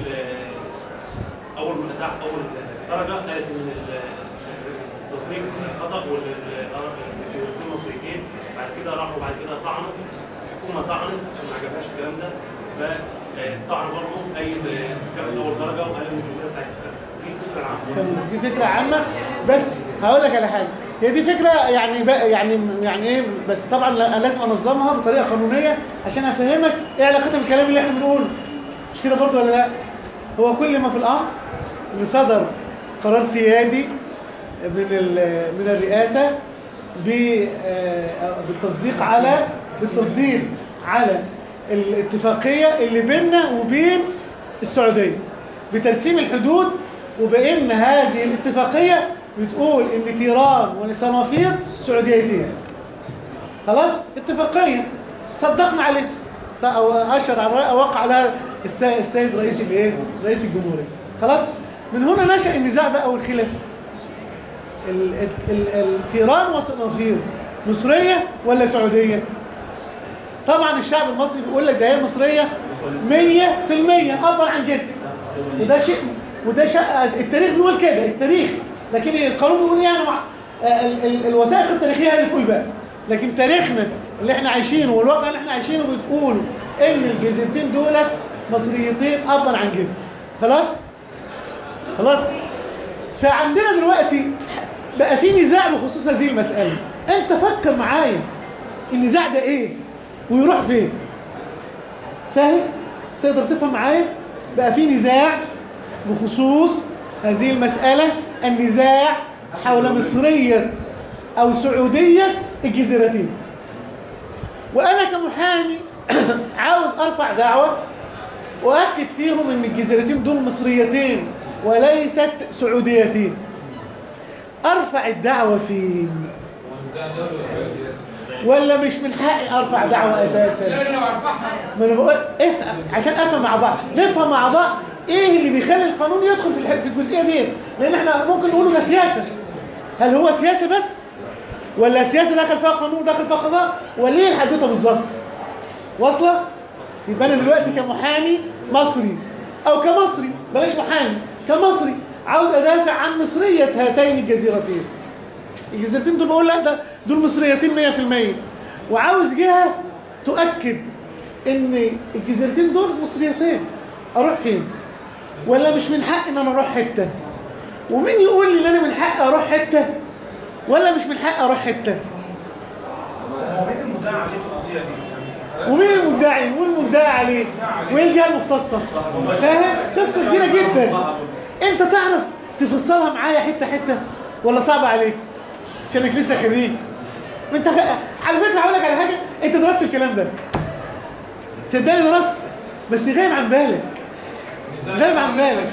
درجه قالت ان التصميم خطا والاثنين مصريين. بعد كده راحوا بعد كده طعنوا، الحكومه طعنت عشان ما عجبهاش الكلام ده، فطعنوا برضه اي كانت اول درجه وقالوا الجزيره بتاعتها. دي الفكره العامه. دي فكره عامه، بس هقول لك على حاجه، هي دي فكره يعني ايه، بس طبعا لازم انظمها بطريقه قانونيه عشان افهمك ايه علاقتها بالكلام اللي احنا بنقوله. مش كده برضه ولا لا؟ هو كل ما في الامر ان صدر قرار سيادي من الرئاسه بالتصديق على الاتفاقيه اللي بيننا وبين السعوديه بترسيم الحدود، وبان هذه الاتفاقيه بتقول ان تيران وصنافير سعوديتين. خلاص؟ اتفاقيه صدقنا عليها او اشر على وقع عليها السيد رئيس الجمهوريه. خلاص؟ من هنا نشأ النزاع بقى والخلاف. التيران وصنافير مصريه ولا سعوديه؟ طبعا الشعب المصري بيقول لك ده هي مصريه 100% ابا عن جد، وده شيء التاريخ بيقول كده، التاريخ، لكن القانون بيقول يعني الوثائق التاريخيه هي اللي بتقول بقى، لكن تاريخنا اللي احنا عايشينه والواقع اللي احنا عايشينه بتقولوا ان الجزيرتين دول مصريتين ابا عن جد. خلاص؟ فعندنا دلوقتي بقى في نزاع بخصوص هذه المساله. انت فكر معايا النزاع ده ايه ويروح فين؟ فاهم؟ تقدر تفهم معايا؟ بقى في نزاع بخصوص هذه المسألة، النزاع حول مصرية أو سعودية الجزيرتين. وأنا كمحامي عاوز أرفع دعوة وأكد فيهم إن الجزيرتين دول مصريتين وليست سعوديتين. أرفع الدعوة فين؟ ولا مش من حقي ارفع دعوه اساسا؟ ما انا بقول افهم عشان افهم مع بعض، نفهم مع بعض ايه اللي بيخلي القانون يدخل في الجزئيه دي، لان احنا ممكن نقول ده سياسه. هل هو سياسه بس؟ ولا سياسه داخل فيها قانون وداخل فيها قضاء؟ ولا ايه الحدوته بالظبط؟ واصله؟ يبقى انا دلوقتي كمحامي مصري او كمصري، بلاش محامي، كمصري عاوز ادافع عن مصريه هاتين الجزيرتين. الجزيرتين دول بقول لا ده دول مصريتين 100%، وعاوز جهه تؤكد ان الجزيرتين دول مصريتين. اروح فين؟ ولا مش من حق ان انا اروح حته؟ ومين يقول لي ان انا من حقي اروح حته ولا مش من حقي اروح حته؟ مين المدعي عليه في القضيه دي؟ ومين المدعي والمدعي عليه وايه الجهه المختصه؟ فاهم؟ قصه كبيره جدا. انت تعرف تفصلها معايا حته حته ولا صعب عليك؟ عشانك لسه خريج. انت على فكره هقول لك على حاجه، انت درست الكلام ده صدقني درست، بس غايب عن بالك. غايب عن بالك.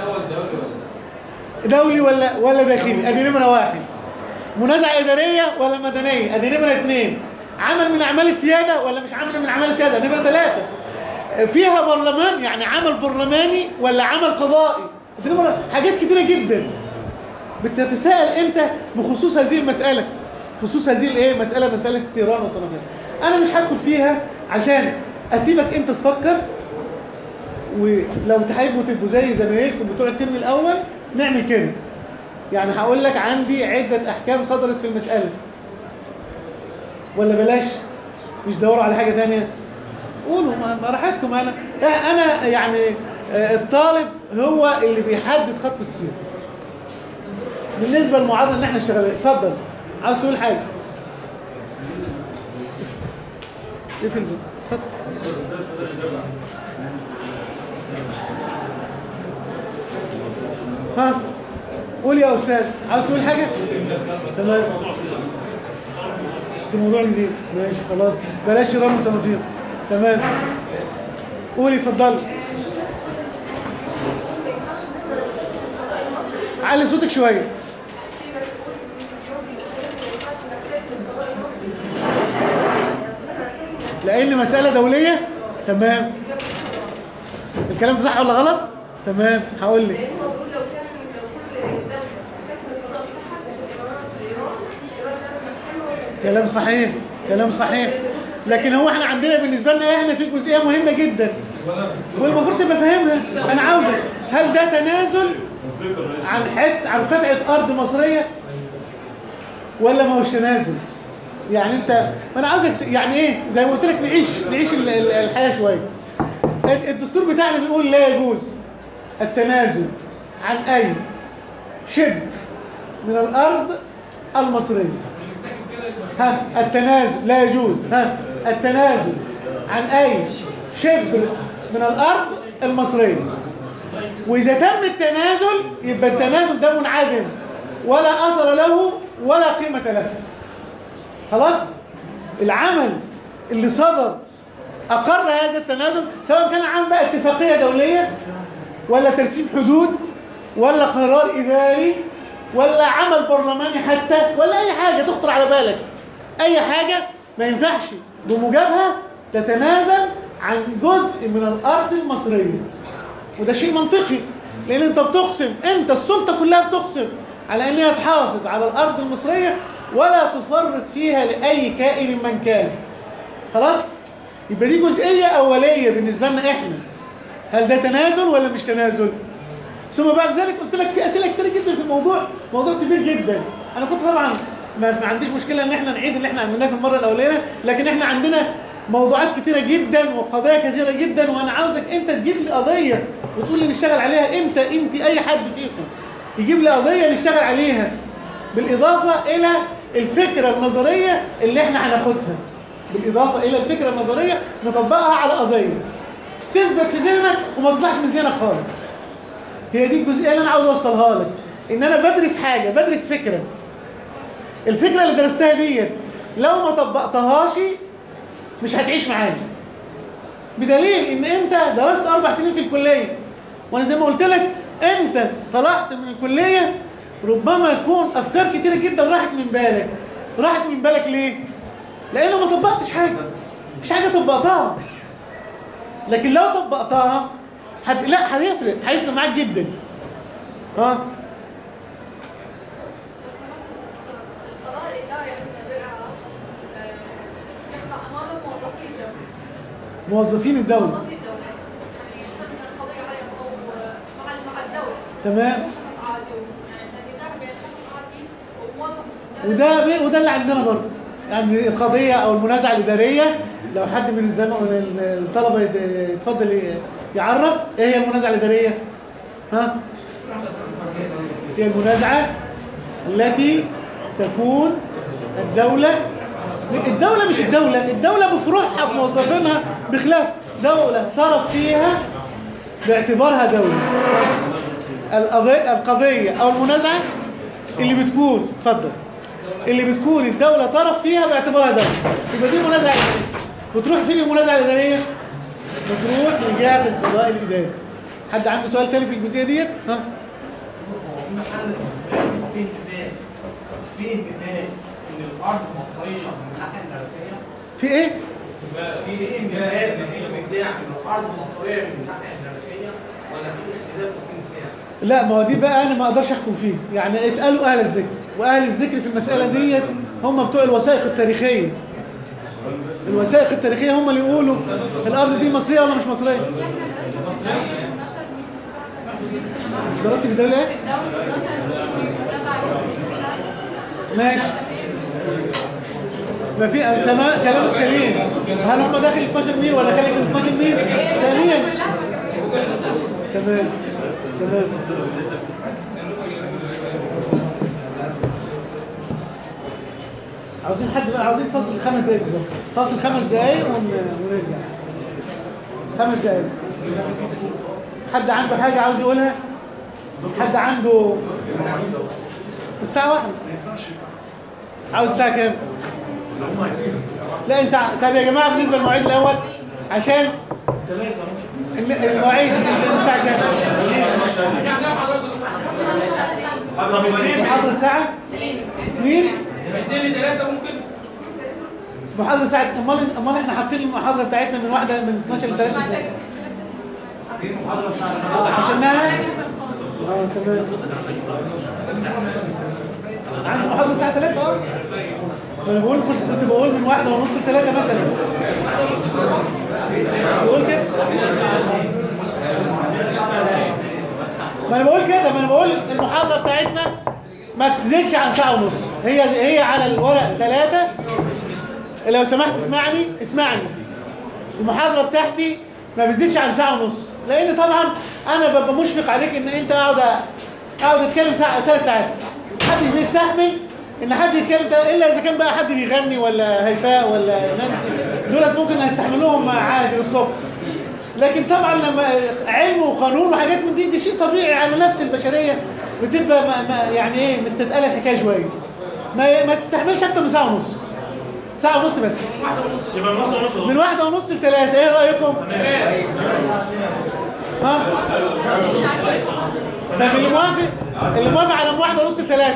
دولي ولا داخلي؟ ادي نمره واحد. منازعه اداريه ولا مدنيه؟ ادي نمره اثنين. عمل من اعمال السياده ولا مش عمل من اعمال السياده؟ نمره ثلاثه. فيها برلمان يعني عمل برلماني ولا عمل قضائي؟ دي نمره حاجات كتيره جدا بتتساءل انت بخصوص هذه المساله، خصوص هذه الايه؟ مساله تيران وصنافير. انا مش هدخل فيها عشان اسيبك انت تفكر، ولو تحبوا تبقوا زي زمايلكم بتوع الترم الاول نعمل كده. يعني هقول لك عندي عده احكام صدرت في المساله، ولا بلاش مش دوروا على حاجه ثانيه؟ قولوا براحتكم. انا يعني الطالب هو اللي بيحدد خط السير بالنسبه للمعادله اللي احنا اشتغلناها. اتفضل، عاوز تقول حاجه؟ اقفل الباب، اتفضل. ها قول يا استاذ، عاوز تقول حاجه؟ تمام. في موضوع جديد، ماشي خلاص، بلاش تيران وصنافير. تمام، قولي اتفضلي. علي صوتك شويه. لان مساله دوليه. تمام، الكلام ده صح ولا غلط؟ تمام، هقول لك. كلام صحيح، كلام صحيح. لكن هو احنا عندنا بالنسبه لنا احنا في جزئيه مهمه جدا والمفروض تبقى فاهمها. انا عاوزك، هل ده تنازل عن قطعه ارض مصريه ولا ما هوش تنازل؟ يعني انت، ما انا عاوزك يعني ايه، زي ما قلت لك نعيش الحياه شويه. الدستور بتاعنا بيقول لا يجوز التنازل عن اي شبر من الارض المصريه. التنازل لا يجوز. التنازل عن اي شبر من الارض المصريه. واذا تم التنازل يبقى التنازل ده منعدم ولا اثر له ولا قيمه له. خلاص؟ العمل اللي صدر اقر هذا التنازل، سواء كان عمل بقى اتفاقيه دوليه ولا ترسيم حدود ولا قرار اداري ولا عمل برلماني حتى، ولا اي حاجه تخطر على بالك. اي حاجه ما ينفعش بموجبها تتنازل عن جزء من الارض المصريه. وده شيء منطقي، لان انت بتقسم، انت السلطه كلها بتقسم على انها تحافظ على الارض المصريه ولا تفرط فيها لاي كائن من كان. خلاص؟ يبقى دي جزئيه اوليه بالنسبه لنا احنا. هل ده تنازل ولا مش تنازل؟ ثم بعد ذلك قلت لك في اسئله كتير جدا في الموضوع، موضوع كبير جدا. انا كنت طبعا ما عنديش مشكله ان احنا نعيد اللي احنا عملناه في المره الاولانيه، لكن احنا عندنا موضوعات كتيره جدا وقضايا كتيره جدا، وانا عاوزك انت تجيب لي قضيه وتقول لي نشتغل عليها. انت اي حد فيكم يجيب لي قضيه نشتغل عليها، بالاضافه الى الفكره النظريه اللي احنا هناخدها، بالاضافه الى الفكره النظريه نطبقها على قضيه تثبت في ذهنك وما تطلعش من ذهنك خالص. هي دي الجزئيه اللي انا عاوز اوصلها لك، ان انا بدرس حاجه، بدرس فكره. الفكره اللي درستها ديت لو ما طبقتهاش مش هتعيش معايا. بدليل ان انت درست 4 سنين في الكليه، وانا زي ما قلت لك انت طلعت من الكليه ربما تكون افكار كتيره جدا راحت من بالك. راحت من بالك ليه؟ لانه ما طبقتش حاجه، مش حاجه طبقتها. لكن لو طبقتها لا هيفرق معاك جدا. موظفين الدولة. تمام. وده اللي عندنا برضه، يعني القضية أو المنازعة الإدارية. لو حد من الطلبة يتفضل يعرف إيه هي المنازعة الإدارية؟ هي المنازعة التي تكون الدولة مش الدولة بفروعها بموظفينها بخلاف دولة طرف فيها باعتبارها دولة. القضية أو المنازعة اللي بتكون بتكون الدولة طرف فيها باعتبارها دولة، يبقى دي منازعة إدارية. بتروح فين المنازعة الإدارية؟ بتروح لجهة القضاء الإداري. حد عنده سؤال تاني في الجزئية ديت؟ ها؟ في انتفاع ان الارض مطريه من ناحيه الملكيه. في ايه؟ في انتفاع مفيش مبدع ان الارض مطريه من ناحيه الملكيه ولا في اختلاف وفي انتفاع؟ لا، ما هو دي بقى انا ما اقدرش احكم فيه، يعني اسالوا اهل الذكر، واهل الذكر في المساله ديت هم بتوع الوثائق التاريخيه. الوثائق التاريخيه هم اللي يقولوا الارض دي مصريه ولا مش مصريه. درستي في الدوله ايه؟ ماشي. ما في تمام، كلامك سليم. هل هم داخل 12 ميل ولا خارج 12 ميل؟ سليم. تمام. عاوزين حد بقى، عاوزين فاصل 5 دقايق بالظبط، فاصل 5 دقايق ونرجع. 5 دقايق. حد عنده حاجة عاوز يقولها؟ حد عنده الساعة 1؟ عاوز الساعة كام؟ لا انت طب يا جماعة بالنسبة للمواعيد الأول عشان المواعيد الساعة كام؟ محاضرة الساعة 2 3 ممكن محاضرة الساعة. امال احنا حاطين المحاضرة بتاعتنا من 12 ل 3 ازاي؟ عشانها تمام. عندي محاضرة الساعة 3 انا بقول كنت بقول من 1:30 ل 3 مثلا. بقول كده. ما انا بقول المحاضرة بتاعتنا ما تزيدش عن 1.5 ساعة. هي على الورق 3. لو سمحت اسمعني. المحاضرة بتاعتي ما بتزيدش عن 1.5 ساعة، لان طبعا انا ببقى مشفق عليك ان انت اقعد اتكلم 3 ساعات. محدش بيستحمل ان حد يتكلم الا اذا كان بقى حد بيغني ولا هيفاء ولا نانسي، دولت ممكن هيستحملوهم عادي للصبح. لكن طبعا لما علم وقانون وحاجات من دي شيء طبيعي على نفس البشريه، بتبقى يعني ايه مستثقله الحكايه شويه. ما تستحملش اكتر من 1.5 ساعة. 1.5 ساعة بس. من 1:30 ل 3. ايه رايكم؟ ها؟ طب اللي موافق على من 1:30 ل 3.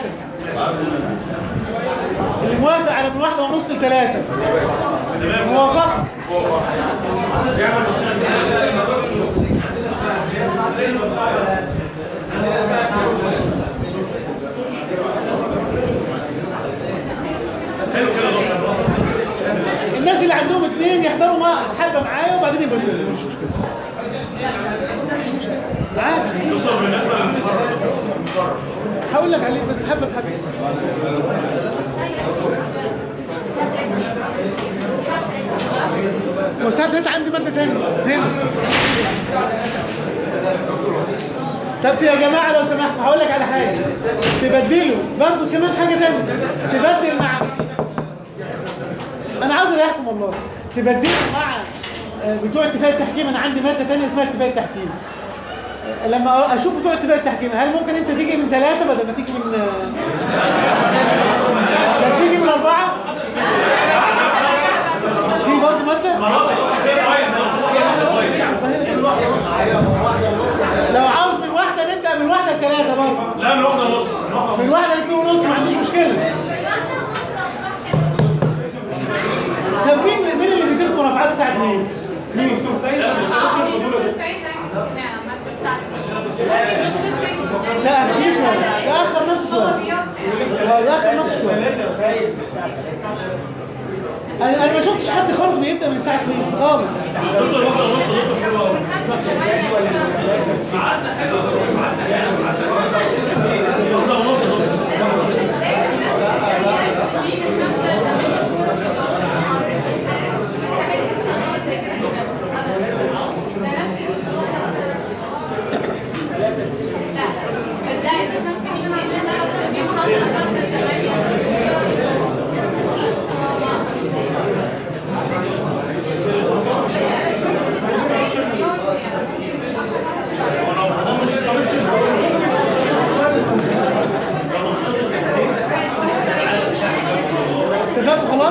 اللي موافق على من 1:30 ل 3. موافق؟ الناس اللي عندهم 2 يحضروا حبه معايا وبعدين يبقوا يسلموا، مش مشكله. عادي. هقول لك عليه بس حبه بحبه. والساعة 3 عندي مادة تانية هنا. طب يا جماعة لو سمحتوا هقول لك على حاجة تبدلوا برضه كمان حاجة تانية. تبدل مع أنا عاوز أريحكم والله. تبدلوا مع بتوع اتفاق التحكيم. أنا عندي مادة تانية اسمها اتفاق التحكيم. لما أشوف بتوع اتفاق التحكيم هل ممكن أنت تيجي من 3 بدل ما تيجي من تيجي من 4؟ في برضه مادة؟ لو عاوز من 1 نبدأ من 1 ل 3 برضه. لا من 1:30. من 1 ل 2:30 ما عنديش مشكلة. طب مين اللي بيديكم رفعات الساعة 2؟ مين؟ لا هديه شوية. تأخر نفسه شوية. أنا ما شفتش حد خالص بيبدأ من الساعة 2 خالص. اتفقتوا خلاص؟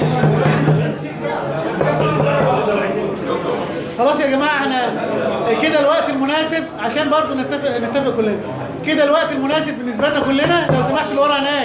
خلاص يا جماعه احنا كده الوقت المناسب عشان برضو نتفق كلنا. كده الوقت المناسب بالنسبه لنا كلنا، لو سمحتوا اللي ورا هناك.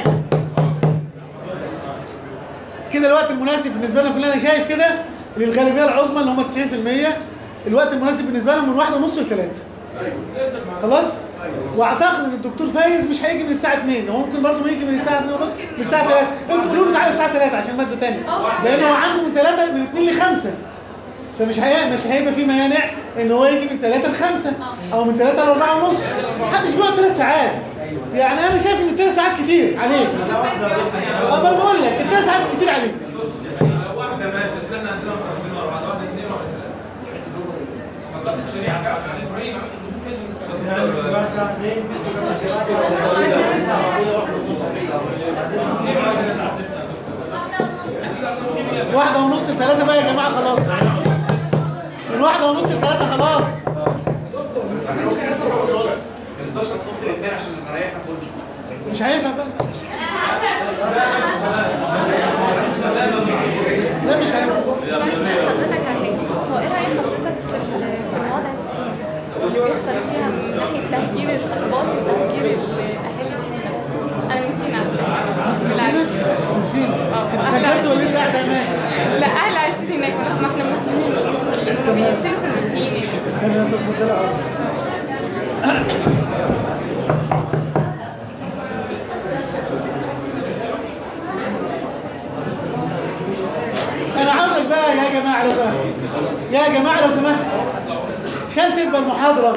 كده الوقت المناسب بالنسبه لنا كلنا، انا شايف كده للغالبيه العظمى اللي هم 90%، الوقت المناسب بالنسبه لهم من 1:30 ل 3. خلاص؟ واعتقد ان الدكتور فايز مش هيجي من الساعه 2، هو ممكن برضه يجي من الساعه 2:30، من الساعه 3. انتوا قولوا له تعالى الساعه 3 عشان ماده ثانيه، لان هو عنده من 2 ل 5، فمش هيبقى في مانع ان هو يجي من 3 ل 5 او من 3 ل 4:30. محدش بيقعد 3 ساعات. يعني انا شايف ان 3 ساعات كتير عليك. انا بقول لك 3 ساعات كتير عليك. لو واحده ماشي، استنى عندنا مرتين ورا بعض، واحده 2 واحده 1:30 ل 3 بقى يا جماعه خلاص. من 1:30 ل 3 خلاص. 11:30 للثاني عشان نريحها كلنا. مش هينفع بقى. لا مش هينفع. حضرتك عارف هو ايه رايك حضرتك في الوضع في سينا اللي بيحصل فيها من ناحيه تهجير الاقباط وتهجير الاهالي في سينا؟ انا من سينا بالعكس. من سينا؟ انت هجرت ولا لسه قاعده هناك؟ لا اهل عايشين هناك، ما احنا مسلمين مش مسلمين، هم بيقتلوا في المسيحيين. تمام. اتفضل يا انا عاوزك بقى يا جماعه لو سمحت، يا جماعه لو سمحت، عشان تبقى المحاضره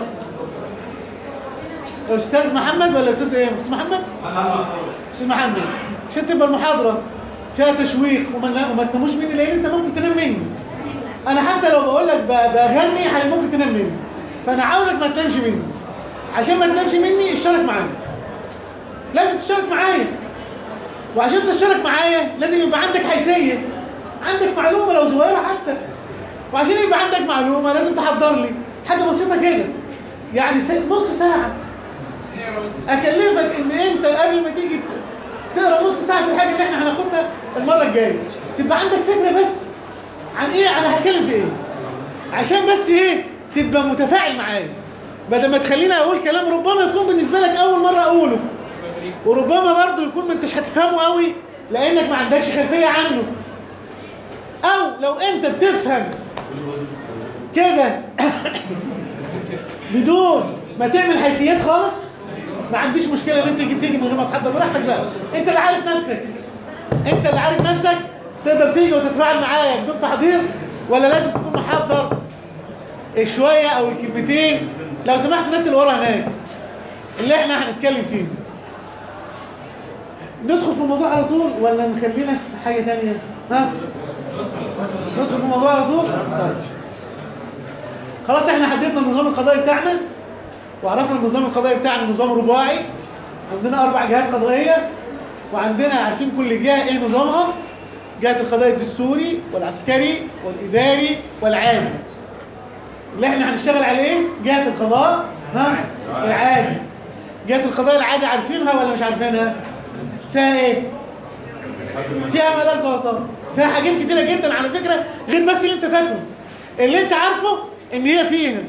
استاذ محمد ولا استاذ ايه؟ استاذ محمد؟ استاذ محمد، عشان تبقى المحاضره فيها تشويق وما تناموش مني، لان انت ممكن تنام مني. انا حتى لو بقول لك بغني ممكن تنام مني، فانا عاوزك ما تنامش مني. عشان ما تنامش مني اشترك معايا، لازم تشترك معايا. وعشان تشترك معايا لازم يبقى عندك حيثيه، عندك معلومه لو صغيره حتى. وعشان يبقى عندك معلومه لازم تحضر لي حاجه بسيطه كده، يعني نص ساعه اكلفك ان انت قبل ما تيجي تقرا نص ساعه في الحاجه اللي احنا هناخدها المره الجايه، تبقى عندك فكره بس عن ايه انا هتكلم في ايه، عشان بس ايه تبقى متفاعل معايا، بدل ما تخليني اقول كلام ربما يكون بالنسبه لك اول مره اقوله، وربما برضه يكون ما انتش هتفهمه قوي لانك ما عندكش خلفيه عنه، او لو انت بتفهم كده بدون ما تعمل حيثيات خالص، ما عنديش مشكله ان انت تيجي من غير ما تحضر، براحتك بقى. انت اللي عارف نفسك، انت اللي عارف نفسك، تقدر تيجي وتتفاعل معايا بدون تحضير، ولا لازم تكون محضر شويه او الكلمتين. لو سمحت الناس اللي ورا هناك اللي احنا هنتكلم فيه، ندخل في الموضوع على طول ولا نخلينا في حاجه ثانيه؟ ها؟ ندخل في الموضوع على طول؟ طيب خلاص، احنا حددنا النظام القضائي بتاعنا وعرفنا النظام القضائي بتاعنا نظام رباعي، عندنا 4 جهات قضائيه، وعندنا عارفين كل جهه ايه نظامها. جهه القضاء الدستوري والعسكري والاداري والعادي. اللي احنا هنشتغل عليه ايه؟ جهه القضاء العادي. جهه القضاء العادي عارفينها ولا مش عارفينها؟ فيها ايه؟ فيها ملازمه وطن، فيها حاجات كتيره جدا على فكره، غير بس اللي انت فاكره. اللي انت عارفه ان هي فيها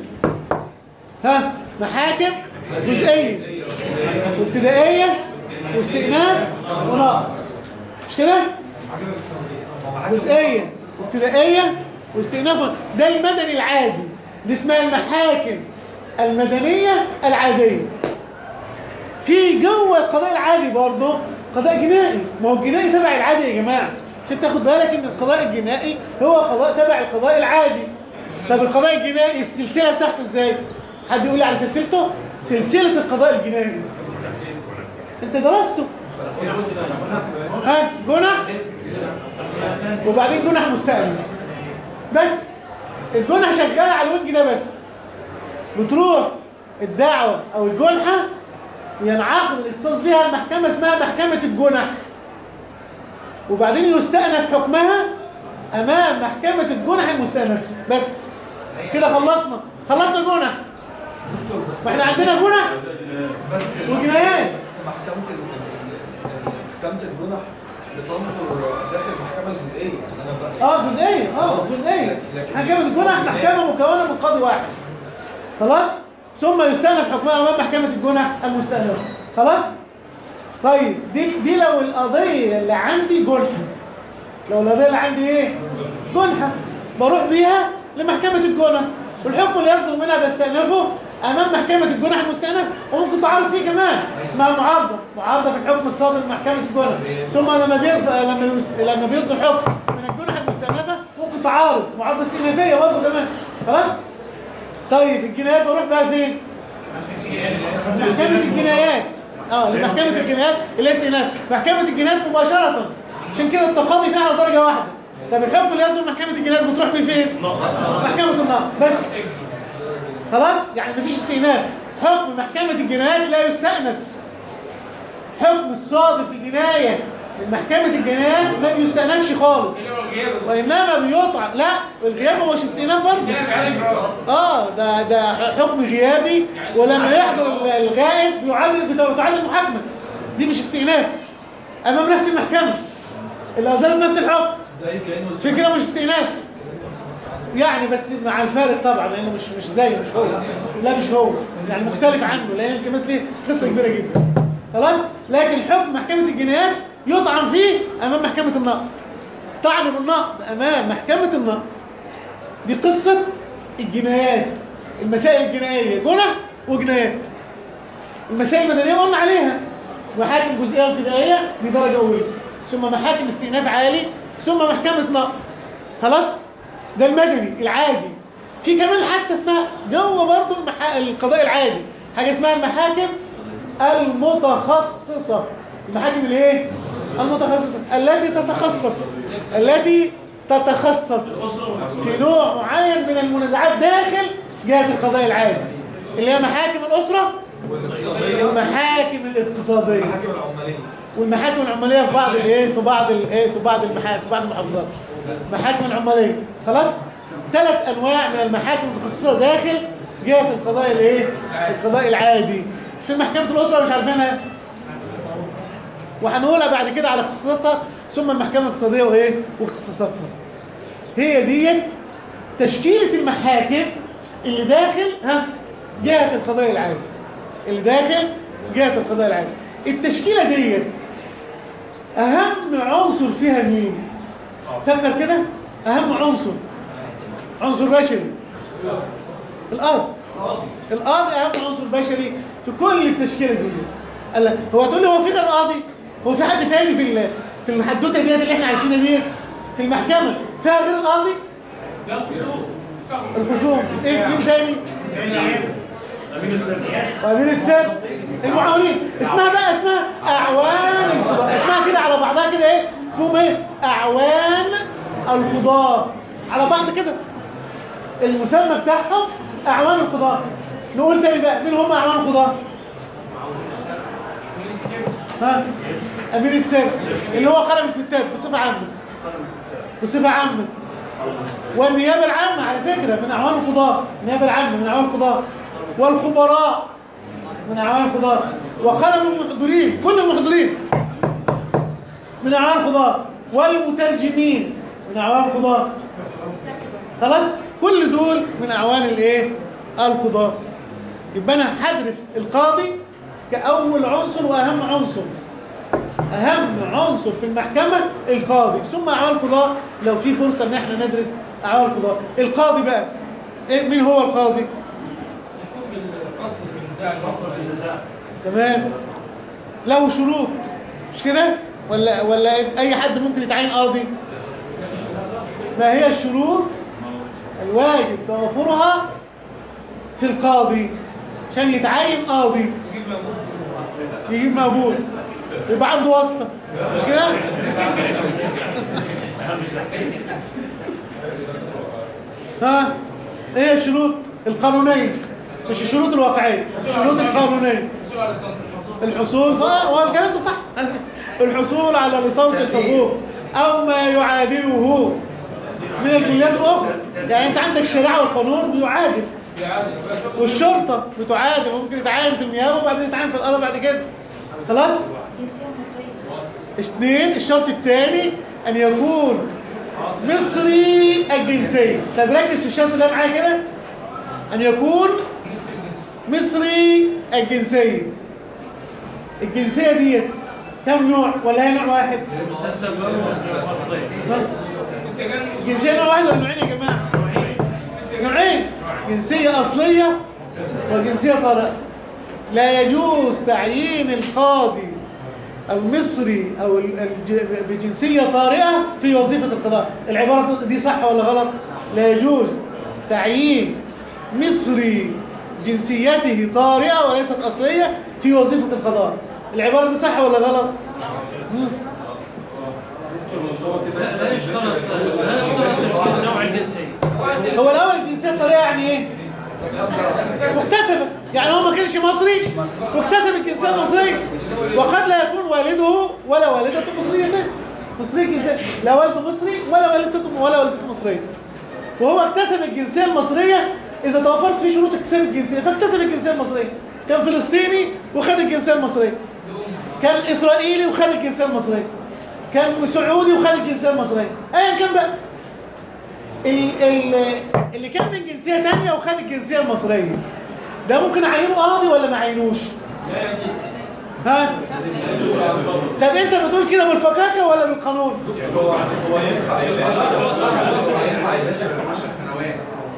محاكم جزئيه وابتدائيه واستئناف ونقض، مش كده؟ جزئيه وابتدائيه واستئناف، ده المدني العادي، دي اسمها المحاكم المدنيه العاديه. في جوه القضاء العادي برضه قضاء جنائي، ما هو الجنائي تبع العادي يا جماعه، عشان تاخد بالك ان القضاء الجنائي هو قضاء تبع القضاء العادي. طب القضاء الجنائي السلسله بتاعته ازاي؟ حد يقول لي على سلسلته؟ سلسله القضاء الجنائي انت درسته. جنح وبعدين جنح مستأنف، بس الجنح شغال على الوجه ده بس. بتروح الدعوه او الجنحه وينعقد الاختصاص بها المحكمه اسمها محكمه الجنح، وبعدين يستأنف حكمها امام محكمه الجنح المستأنفه. بس كده خلصنا جنح. ما احنا عندنا جنح وجنايات. محكمه الجنح بتنصر داخل المحكمه الجزئيه يعني جزئيه محكمه الجنح محكمه مكونه من قاضي واحد. خلاص؟ ثم يستأنف حكمها امام محكمه الجنح المستأنفه. خلاص؟ طيب دي لو القضيه اللي عندي جنحه. لو القضيه اللي عندي ايه؟ جنحه، بروح بيها لمحكمه الجنح، والحكم اللي يصدر منها بستأنفه امام محكمه الجنح المستأنف، وممكن تعارض فيه كمان، اسمها معارضه في الحكم الصادر من محكمه الجنح. ثم لما بيصدر حكم من الجنح المستأنفه ممكن معارضه استئنافيه برضه كمان. خلاص؟ طيب الجنايات بروح بقى فين؟ محكمه الجنايات. لمحكمه الجنايات اللي هي استئناف، محكمه الجنايات مباشره، عشان كده التقاضي فيها على درجه واحده. طب الحكم اللي يصدر محكمه الجنايات بتروح بيه فين؟ محكمه النقض بس. خلاص؟ يعني مفيش استئناف. حكم محكمة الجنايات لا يستأنف. حكم الصادر في جناية من محكمة الجنايات ما بيستأنفش خالص، وإنما بيطعن. لا، الغياب هو مش استئناف برضه. ده حكم غيابي، ولما يحضر الغائب بتعاد المحاكمة. دي مش استئناف أمام نفس المحكمة اللي أصدرت نفس الحكم، عشان كده مش استئناف يعني، بس مع الفارق طبعا، لانه مش زيه، مش هو. لا مش هو يعني، مختلف عنه، لان التماس ليه قصه كبيره جدا. خلاص؟ لكن حكم محكمه الجنايات يطعن فيه امام محكمه النقض. طعن بالنقض امام محكمه النقض دي قصه الجنايات. المسائل الجنائيه جنح وجنايات. المسائل المدنيه قلنا عليها محاكم جزئيه وابتدائيه دي درجه اولى، ثم محاكم استئناف عالي، ثم محكمه نقض. خلاص؟ ده المدني العادي. في كمان حتى اسمها جوه برضه القضاء العادي حاجه اسمها المحاكم المتخصصه. المحاكم الايه؟ المتخصصه التي تتخصص في نوع معين من المنازعات داخل جهه القضاء العادي، اللي هي محاكم الاسره والمحاكم الاقتصاديه والمحاكم العماليه في بعض المحافظات. محاكم العماليه. خلاص؟ 3 انواع من المحاكم المتخصصه داخل جهه القضاء القضاء العادي. في محكمه الاسره مش عارفينها، وهنقولها بعد كده على اختصاصاتها، ثم المحكمه الاقتصاديه واختصاصاتها. هي ديت تشكيله المحاكم اللي داخل جهه القضاء العادي. التشكيله ديت اهم عنصر فيها مين؟ فكر كده. اهم عنصر بشري. القاضي اهم عنصر بشري في كل التشكيله دي. قال لك هو تقول لي هو في غير قاضي؟ هو في حد تاني في الحدوته ديت اللي احنا عايشينها دي في المحكمه فيها غير القاضي؟ الخصوم. ايه مين تاني؟ امين السر. المعاونين. اسمها اعوان القضاء. اسمها كده على بعضها كده ايه؟ اسمهم ايه؟ اعوان القضاء على بعض كده. المسمى بتاعهم اعوان القضاء. نقول تاني بقى، مين هم اعوان القضاء؟ امين السر اللي هو قلم الكتاب بصفه عامه. والنيابه العامه على فكره من اعوان القضاء. النيابه العامه من اعوان القضاء. والخبراء من اعوان القضاء. وقلم المحضرين، كل المحضرين من اعوان القضاء. والمترجمين من اعوان القضاء. خلاص؟ كل دول من اعوان القضاء. يبقى انا هدرس القاضي كاول عنصر واهم عنصر. اهم عنصر في المحكمه القاضي، ثم اعوان القضاء لو في فرصه ان احنا ندرس اعوان القضاء. القاضي بقى مين هو القاضي؟ تمام. له شروط مش كده؟ ولا اي حد ممكن يتعين قاضي؟ ما هي الشروط الواجب توفرها في القاضي عشان يتعين قاضي؟ يجيب مقبول، يبقى عنده واسطه مش كده؟ ايه الشروط القانونيه؟ مش الشروط الواقعيه، الشروط القانونيه. الحصول والكلام ده صح. الحصول على ليسانس الحقوق او ما يعادله من الكليات الاخرى. يعني انت عندك الشريعه والقانون بيعادل، والشرطه بتعادل، ممكن يتعين في النيابه وبعدين يتعين في القضاء بعد كده. خلاص؟ 2 الشرط الثاني أن يكون مصري الجنسية. طب ركز في الشرط ده معايا كده، أن يكون مصري الجنسية. الجنسية ديت كم نوع ولا هي نوع واحد؟ الجنسية نوع واحد ولا نوعين يا جماعة؟ نوعين، جنسية أصلية وجنسية طارئة. لا يجوز تعيين القاضي المصري أو بجنسية طارئة في وظيفة القضاء. العبارة دي صح ولا غلط؟ لا يجوز تعيين مصري جنسيته طارئة وليست أصلية في وظيفة القضاء. العبارة دي صح ولا غلط؟ هو الأول الجنسية الطارئة يعني إيه؟ مكتسبة، يعني هو ما كانش مصري واكتسب الجنسية المصرية، وقد لا يكون والده ولا والدته مصريتين، مصري الجنسية، لا والده مصري ولا والدته مصرية، وهو اكتسب الجنسية المصرية إذا توفرت فيه شروط اكتساب الجنسية، فاكتسب الجنسية المصرية. كان فلسطيني وخد الجنسية المصرية، كان إسرائيلي وخد الجنسية المصرية، كان سعودي وخد الجنسية المصرية، أيا كان بقى. اللي كان من جنسية تانية وخد الجنسية المصرية ده ممكن أعينه قاضي ولا ما أعينوش؟ ها؟ طب أنت بتقول كده بالفكاكة ولا بالقانون؟ هو ينفع يباشر 10 سنوات.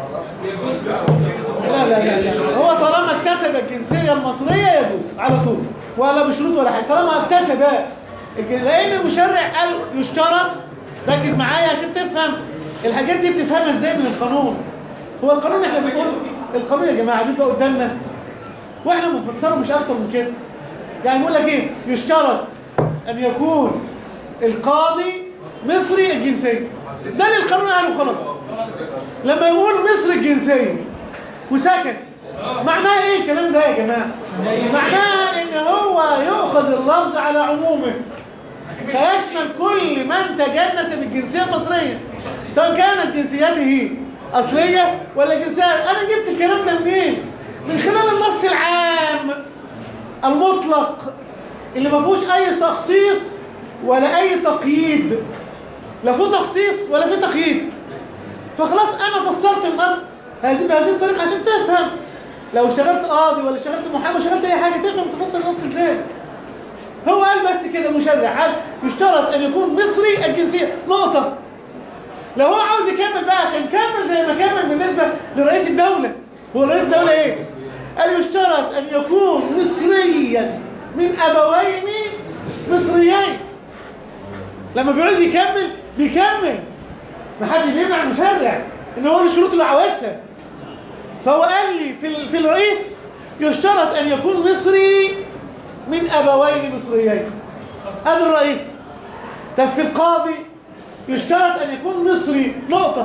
لا هو طالما اكتسب الجنسية المصرية يجوز على طول ولا بشروط ولا حاجة، طالما اكتسب. لأن المشرع قال يشترط، ركز معايا عشان تفهم الحاجات دي بتفهمها ازاي من القانون. هو القانون احنا بنقول القانون يا جماعة بيبقى قدامنا واحنا بنفسره مش اكتر من كده. يعني بيقول لك ايه؟ يشترط ان يكون القاضي مصري الجنسية. ده اللي القانون قاله خلاص. لما يقول مصري الجنسية وسكن، معناه ايه الكلام ده يا جماعة؟ معناها ان هو يؤخذ اللفظ على عمومه فيشمل كل من تجنس بالجنسية المصرية سواء كانت جنسيته أصلية ولا جنسية. أنا جبت الكلام ده منين؟ من خلال النص العام المطلق اللي ما فيهوش أي تخصيص ولا أي تقييد، لا فيه تخصيص ولا فيه تقييد. فخلاص أنا فسرت النص بهذه الطريقة عشان تفهم. لو اشتغلت قاضي ولا اشتغلت محامي اشتغلت أي حاجة تفهم تفسر النص إزاي. هو قال بس كده مشرع قال يشترط أن يكون مصري الجنسية، نقطة. لو هو عاوز يكمل بقى كان كمل زي ما كمل بالنسبة لرئيس الدولة. هو رئيس الدولة ايه؟ قال يشترط ان يكون مصريا من ابوين مصريين. لما بيعوز يكمل بيكمل، ما حدش بيمنع المشرع ان هو الشروط اللي عاوزها. فهو قال لي في الرئيس يشترط ان يكون مصري من ابوين مصريين، هذا الرئيس. طب في القاضي يشترط أن يكون مصري، نقطة.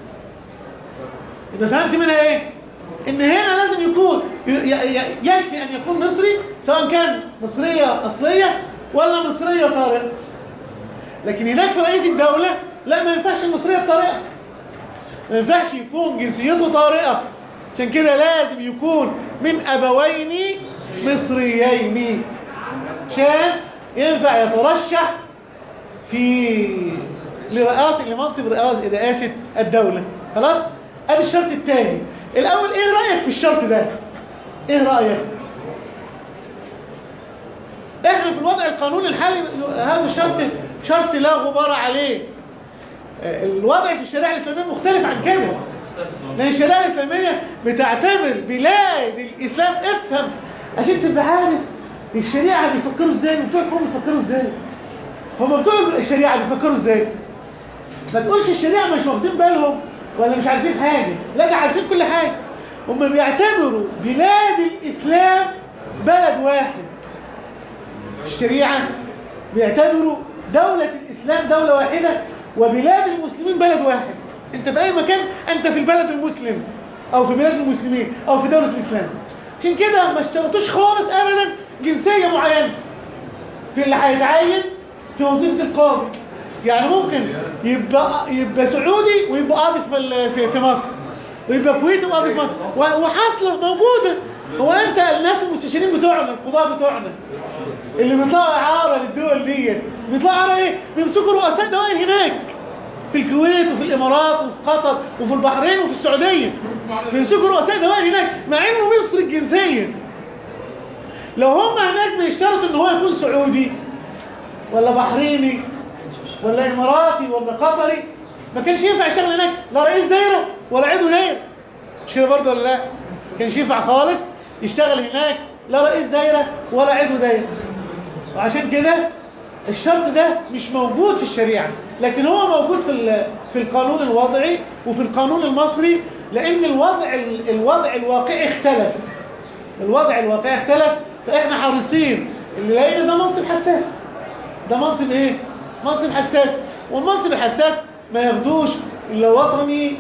يبقى فهمت منها إيه؟ إن هنا لازم يكون يكفي أن يكون مصري سواء كان مصرية أصلية ولا مصرية طارئة. لكن هناك في رئيس الدولة لا، ما ينفعش المصرية الطارئة، ما ينفعش يكون جنسيته طارئة. عشان كده لازم يكون من أبوين مصريين عشان ينفع يترشح لمنصب رئاسة الدولة. خلاص؟ ادي الشرط الثاني. الاول ايه رأيك في الشرط ده؟ ايه رأيك؟ احنا في الوضع القانوني الحالي هذا الشرط شرط لا غبار عليه. الوضع في الشريعة الإسلامية مختلف عن كده، لأن الشريعة الإسلامية بتعتبر بلاد الإسلام، افهم عشان تبقى عارف الشريعة بيفكروا ازاي وبتوع القانون بيفكروا ازاي. هم بتوع الشريعة بيفكروا ازاي؟ ما تقولش الشريعة مش واخدين بالهم ولا مش عارفين حاجة، لا ده عارفين كل حاجة. هم بيعتبروا بلاد الإسلام بلد واحد. في الشريعة بيعتبروا دولة الإسلام دولة واحدة وبلاد المسلمين بلد واحد. انت في أي مكان انت في البلد المسلم أو في بلاد المسلمين أو في دولة الإسلام. عشان كده ما اشترطوش خالص أبدا جنسية معينة في اللي هيتعين في وظيفة القاضي. يعني ممكن يبقى سعودي ويبقى قاضي في مصر، ويبقى كويتي وقاضي في مصر، وحاصلة موجودة. هو انت الناس المستشارين بتوعنا القضاة بتوعنا اللي بيطلعوا اعاره للدول ديت بيطلعوا اعاره ايه؟ بيمسكوا رؤساء دوائر هناك في الكويت وفي الامارات وفي قطر وفي البحرين وفي السعوديه، بيمسكوا رؤساء دوائر هناك مع انه مصري الجنسيه. لو هم هناك بيشترطوا ان هو يكون سعودي ولا بحريني ولا اماراتي ولا قطري ما كانش ينفع يشتغل هناك لا رئيس دايره ولا عضو دايره. مش كده برضه ولا لا؟ ما كانش ينفع خالص يشتغل هناك لا رئيس دايره ولا عضو دايره. وعشان كده الشرط ده مش موجود في الشريعه، لكن هو موجود في القانون الوضعي وفي القانون المصري، لان الوضع الواقعي اختلف. الوضع الواقعي اختلف، فاحنا حريصين اللي لقينا ده منصب حساس. ده منصب ايه؟ منصب حساس، والمنصب الحساس ما ياخدوش الا وطني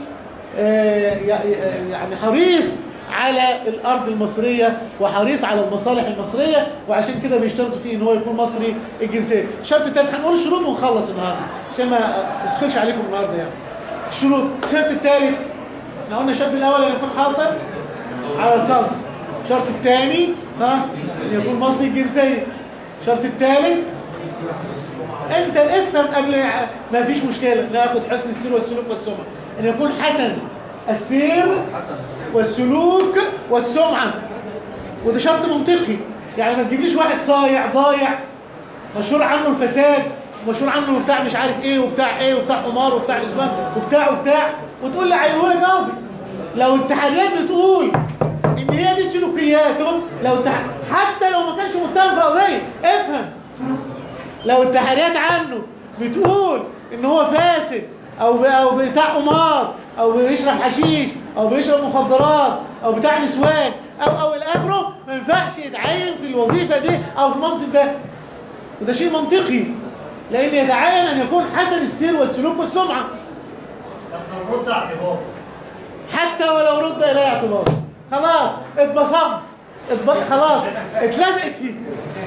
يعني حريص على الارض المصريه وحريص على المصالح المصريه، وعشان كده بيشترطوا فيه ان هو يكون مصري الجنسيه. الشرط الثالث هنقول الشروط ونخلص النهارده عشان ما اسكلش عليكم النهارده يعني. الشروط، الشرط الثالث احنا قلنا الشرط الاول ان يكون حاصل على الصنص، الشرط الثاني ان يكون مصري الجنسيه، الشرط الثالث انت افهم قبل ما فيش مشكله، ناخد حسن السير والسلوك والسمعه، ان يكون حسن السير والسلوك والسمعه، وده شرط منطقي. يعني ما تجيبليش واحد صايع ضايع مشهور عنه الفساد ومشهور عنه بتاع مش عارف ايه وبتاع ايه وبتاع قمار وبتاع نسوان وبتاع وتقول لي عينه لك قاضي. لو التحريات بتقول ان هي دي سلوكياته، حتى لو ما كانش متهم في قضيه، افهم، لو التحريات عنه بتقول ان هو فاسد او بتاع قمار او بيشرب حشيش او بيشرب مخدرات او بتاع نسوان او الى اخره، ما ينفعش يتعين في الوظيفه دي او في المنصب ده. وده شيء منطقي، لان يتعين ان يكون حسن السير والسلوك والسمعه. طب رد اعتبار، حتى ولو رد اليه اعتبار، خلاص اتبسطت، خلاص اتلزقت فيه.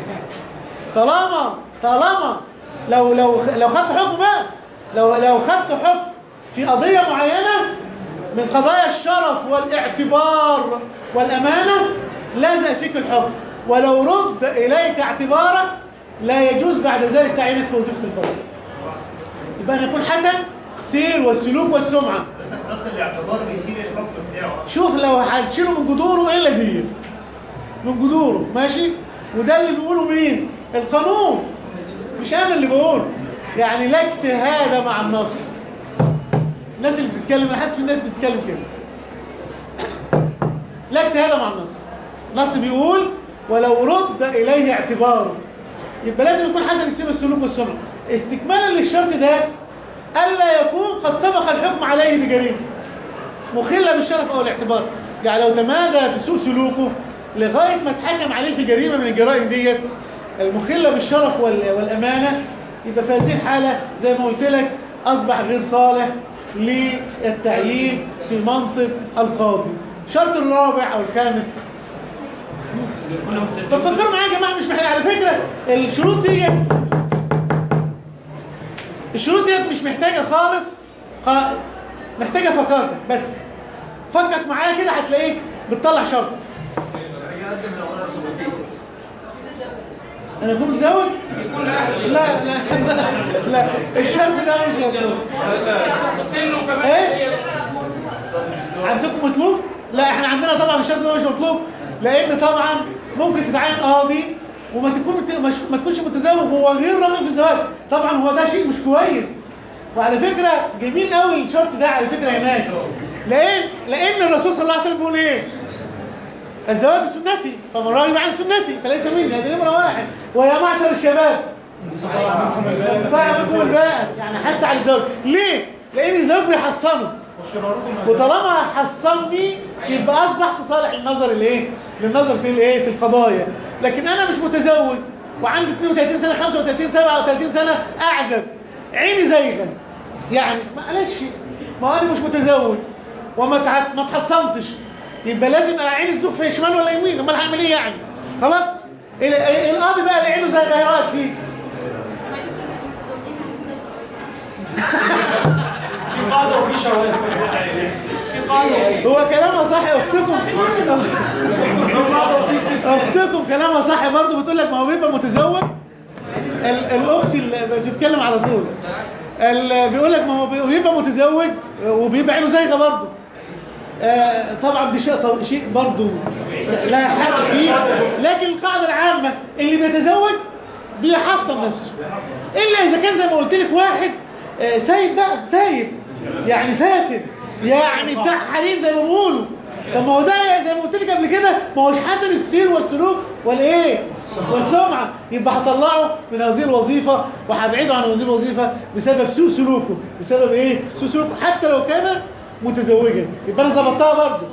طالما لو خدت حكم بقى، لو خدت حكم في قضيه معينه من قضايا الشرف والاعتبار والامانه، لازق فيك الحكم، ولو رد اليك اعتبارك لا يجوز بعد ذلك تعيينك في وظيفه القضاء. يبقى ان يكون حسن السير والسلوك والسمعه. رد الاعتبار بيشيل الحكم بتاعه. شوف لو هتشيله من جذوره الا دي، من جذوره ماشي. وده اللي بيقوله مين؟ القانون، مش انا اللي بقول. يعني لا اجتهاد مع النص. الناس اللي بتتكلم، انا حاسس في الناس بتتكلم كده. لا اجتهاد مع النص. النص بيقول ولو رد اليه اعتباره، يبقى لازم يكون حسن السير والسلوك والسمعه. استكمالا للشرط ده الا يكون قد سبق الحكم عليه بجريمه مخله بالشرف او الاعتبار. يعني لو تمادى في سوء سلوكه لغايه ما اتحكم عليه في جريمه من الجرائم ديت المخله بالشرف والامانه، يبقى في هذه الحاله زي ما قلت لك اصبح غير صالح للتعيين في منصب القاضي. الشرط الرابع او الخامس، فتفكروا معايا يا جماعه، مش محتاج على فكره الشروط ديت مش محتاجه خالص محتاجه فكاكه بس. فكك معايا كده هتلاقيك بتطلع شرط. انا اكون متزوج؟ لا الشرط ده مش مطلوب. ايه؟ عندكم مطلوب؟ لا احنا عندنا طبعا الشرط ده مش مطلوب، لان طبعا ممكن تتعين قاضي وما تكونش متزوج وهو غير راغب في الزواج. طبعا هو ده شيء مش كويس. وعلى فكره جميل قوي الشرط ده على فكره هناك، لان الرسول صلى الله عليه وسلم بيقول ايه؟ الزواج سنتي فمن رغب عن سنتي فليس مني. هذه نمره واحد. ويا معشر الشباب طاع منكم الباء، يعني حث على الزواج. ليه؟ لان الزواج بيحصنه، وطالما حصني يبقى اصبحت صالح للنظر في القضايا. لكن انا مش متزوج وعندي 32 سنه 35 37 سنه اعزب، عيني زيغه، يعني معلش، ما انا مش متزوج وما اتحصنتش، يبقى لازم عيني الزوج في شمال ولا يمين، امال هعمل ايه يعني؟ خلاص. القاضي بقى اللي عينه زيغه هيراك فيه. في قاعده وفي شواذ. في هو كلامها صح يا اختكم كلامها صح برضه. بتقول لك ما هو بيبقى متزوج. الاخت اللي بتتكلم على طول بيقول لك ما هو بيبقى متزوج وبيبقى عينه زايغه برضه. طبعا دي شيء برضه لا حق فيه، لكن القاعده العامه اللي بيتزوج بيحصن نفسه، الا اذا كان زي ما قلت لك واحد سايب بقى، سايب يعني فاسد، يعني بتاع حريم زي ما بيقولوا. طب ما هو ده زي ما قلت لك قبل كده ما هوش حسن السير والسلوك والايه والسمعه، يبقى هطلعه من هذه الوظيفه وهبعده عن هذه الوظيفه بسبب سوء سلوكه. بسبب ايه؟ سوء سلوكه حتى لو كان متزوجا، يبقى انا ظبطتها برضه.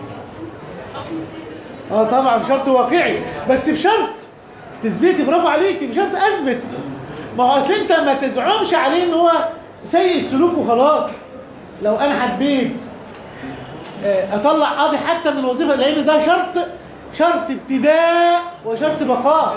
طبعا شرط واقعي، بس بشرط تثبيتي. برافو عليكي، بشرط اثبت. ما هو اصل انت ما تزعمش عليه ان هو سيء السلوك وخلاص. لو انا حبيت اطلع قاضي حتى من الوظيفه، لان ده شرط ابتداء وشرط بقاء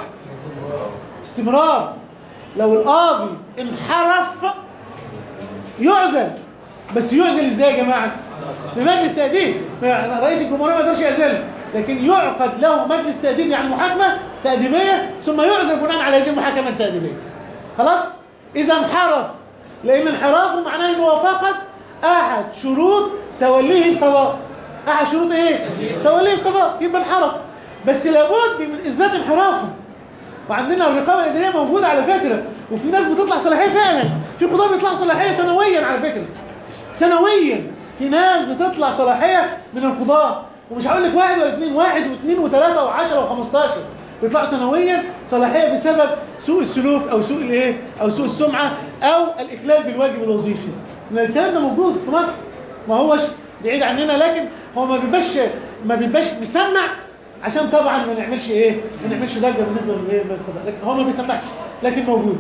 استمرار. لو القاضي انحرف يعزل، بس يعزل ازاي يا جماعه؟ بمجلس تأديب. رئيس الجمهوريه ما يقدرش يعزله، لكن يعقد له مجلس تأديب يعني محاكمه تأديبيه، ثم يعزل بناء على هذه المحاكمه التأديبيه. خلاص؟ اذا انحرف، لان انحرافه معناه انه فقد احد شروط توليه القضاء. احد شروط ايه؟ توليه القضاء، يبقى انحرف. بس لابد من اثبات انحرافه. وعندنا الرقابه الاداريه موجوده على فكره، وفي ناس بتطلع صلاحيه فعلا. في قضاه بيطلعوا صلاحيه سنويا على فكره. سنويا في ناس بتطلع صلاحيه من القضاه، ومش هقول لك واحد ولا اثنين، واحد واثنين وثلاثه وعشره وخمستاشر بيطلعوا سنويا صلاحيه بسبب سوء السلوك او سوء الايه؟ او سوء السمعه او الاخلال بالواجب الوظيفي. الكلام ده موجود في مصر، ما هوش بعيد عننا، لكن هو ما بيبقاش مسمع عشان طبعا ما نعملش ايه؟ ما نعملش ضجه بالنسبه للقضاء، لكن هو ما بيسمعش لكن موجود.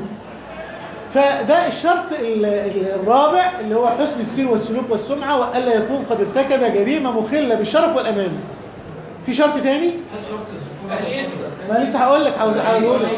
فده الشرط الرابع اللي هو حسن السير والسلوك والسمعه، والا يكون قد ارتكب جريمه مخله بالشرف والامانه. في شرط تاني؟ ما لسه هقول لك، هقول لك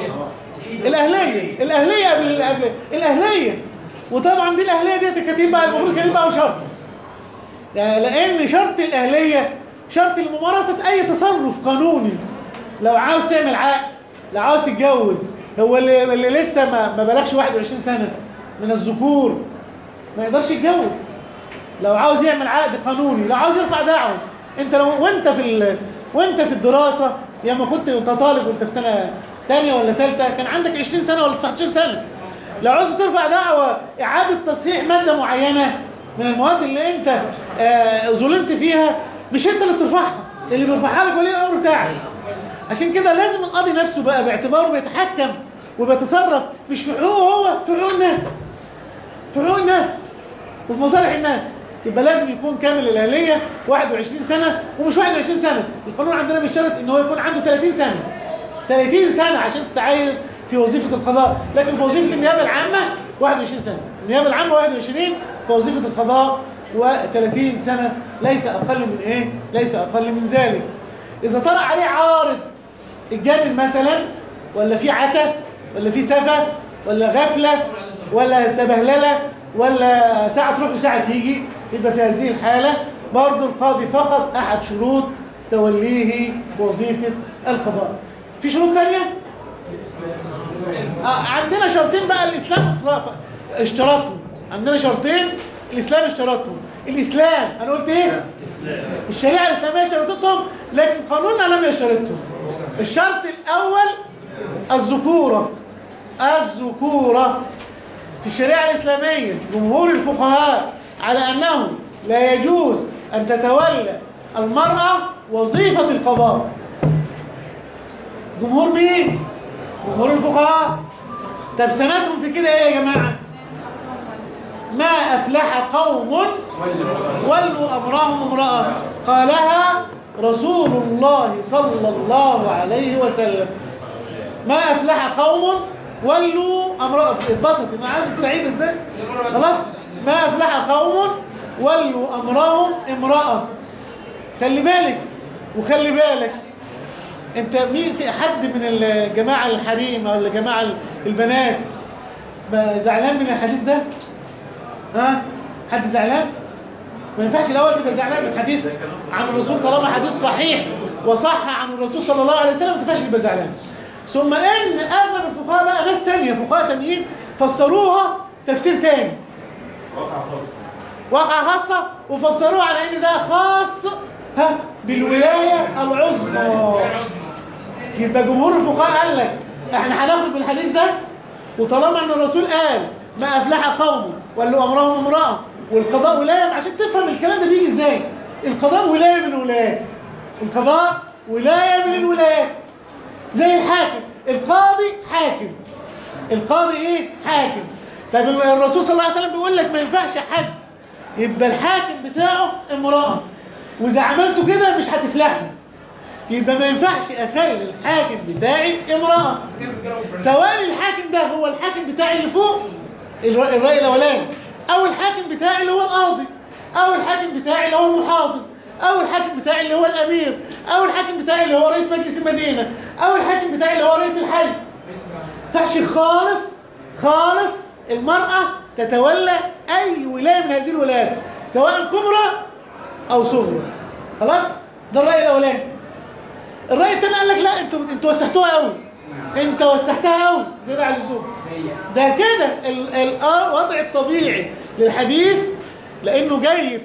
الاهليه قبل الاهليه. وطبعا دي الاهليه دي الكتيب بقى المفروض كان يبقى شرط، يعني لان شرط الاهليه شرط لممارسه اي تصرف قانوني. لو عاوز تعمل عقد، لو عاوز تتجوز، هو اللي لسه ما بلغش 21 سنه من الذكور ما يقدرش يتجوز. لو عاوز يعمل عقد قانوني، لو عاوز يرفع دعوه، انت لو وانت في الدراسه، يا ما كنت طالب وانت في سنه ثانيه ولا ثالثه، كان عندك 20 سنه ولا 19 سنه، لو عاوز ترفع دعوه اعاده تصحيح ماده معينه من المواد اللي انت ظلمت فيها، مش انت اللي بترفعها، اللي بيرفعها لك ولي الامر بتاعك. عشان كده لازم القاضي نفسه بقى باعتباره بيتحكم وبيتصرف مش في حقوقه هو، في حقوق الناس، في حقوق الناس وفي مصالح الناس. يبقى لازم يكون كامل الاهليه 21 سنه، ومش 21 سنه، القانون عندنا بيشترط ان هو يكون عنده 30 سنه 30 سنه عشان تتعين في وظيفه القضاء. لكن في وظيفه النيابه العامه 21 سنه، النيابه العامه 21 في وظيفه القضاء، و30 سنه ليس اقل من ايه؟ ليس اقل من ذلك. اذا طرأ عليه عارض الجانب مثلا، ولا في عتا، ولا في سفه، ولا غفله، ولا سبهلله، ولا ساعه تروح وساعه تيجي، يبقى في هذه الحاله برضه القاضي فقط احد شروط توليه وظيفه القضاء. في شروط ثانيه؟ عندنا شرطين بقى الاسلام اشترطهم. عندنا شرطين الاسلام اشترطهم. الاسلام انا قلت ايه؟ الشريعه الاسلاميه اشترطتهم، لكن قانوننا لم يشترطهم. الشرط الاول الذكوره. الذكوره في الشريعه الاسلاميه جمهور الفقهاء على انه لا يجوز ان تتولى المراه وظيفه القضاء. جمهور مين؟ جمهور الفقهاء. طب سندهم في كده ايه يا جماعه؟ ما افلح قوم ولوا امرهم امراه قالها رسول الله صلى الله عليه وسلم. ما افلح قوم ولوا امراه. اتبسط انا عارف سعيد ازاي؟ خلاص. ما افلح قوم ولوا امرهم امراه. خلي بالك وخلي بالك، انت مين في حد من الجماعه الحريم او الجماعه البنات زعلان من الحديث ده؟ ها؟ حد زعلان؟ ما ينفعش الاول تبقى زعلان من حديث عن الرسول طالما حديث صحيح وصح عن الرسول صلى الله عليه وسلم، ما تنفعش تبقى زعلان. ثم ان اغلب الفقهاء بقى ناس ثانيه، فقهاء ثانيين فسروها تفسير ثاني، واقعة خاصة، وفسروها على ان ده خاص بالولاية العظمى. يبقى جمهور الفقهاء قال لك احنا هناخد بالحديث ده، وطالما ان الرسول قال ما افلح قوم ولوا امرهم امرأة والقضاء ولاية، عشان تفهم الكلام ده بيجي ازاي. القضاء ولاية من الولايات، القضاء ولاية من الولايات، زي الحاكم. القاضي حاكم، القاضي ايه؟ حاكم. طيب الرسول صلى الله عليه وسلم بيقول لك ما ينفعش حد يبقى الحاكم بتاعه امرأة، واذا عملته كده مش هتفلحوا. يبقى ما ينفعش اخلي الحاكم بتاعي امرأة، سواء الحاكم ده هو الحاكم بتاعي اللي فوق الرأي الاولاني، او الحاكم بتاعي اللي هو القاضي، او الحاكم بتاعي اللي هو المحافظ، او الحاكم بتاعي اللي هو الامير، او الحاكم بتاعي اللي هو رئيس مجلس المدينة، او الحاكم بتاعي اللي هو رئيس الحي. ما ينفعش خالص المرأة تتولى اي ولاية من هذه الولايات، سواء كبرى او صغرى. خلاص؟ ده الرأي الاولاني. الرأي الثاني قال لك لا، انتوا وسعتوها قوي، انت وسعتها قوي زيادة عن اللزوم. ده كده الوضع الطبيعي للحديث، لانه جاي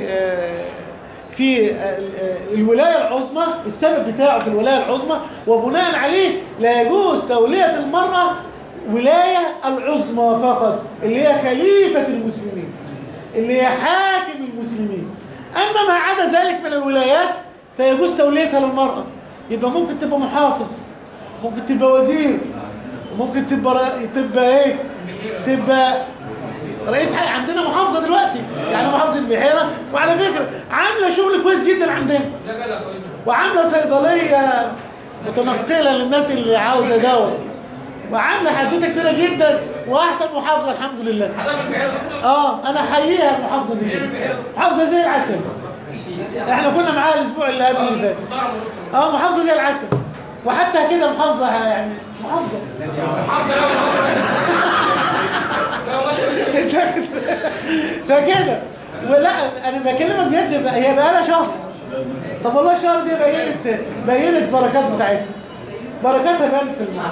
في الولاية العظمى، السبب بتاعه في الولاية العظمى، وبناء عليه لا يجوز تولية المرأة ولاية العظمى فقط، اللي هي خليفة المسلمين، اللي هي حاكم المسلمين. أما ما عدا ذلك من الولايات فيجوز توليتها للمرأة. يبقى ممكن تبقى محافظ، ممكن تبقى وزير، ممكن تبقى رئيس حي. عندنا محافظة دلوقتي، يعني محافظة البحيرة، وعلى فكرة عاملة شغل كويس جدا عندنا، وعاملة صيدلية متنقلة للناس اللي عاوزة دواء، وعاملة حدوتة كبيرة جدا، وأحسن محافظة الحمد لله. أنا أحييها المحافظة دي، محافظة زي العسل. احنا كنا معاها الأسبوع اللي قبل اللي فات. محافظة زي العسل، وحتى كده محافظة، يعني محافظة فكده. ولا انا بكلمك بجد، هي بقى لها شهر. طب والله الشهر دي بينت بركات بتاعتها، بركاتها بانت في المعنى.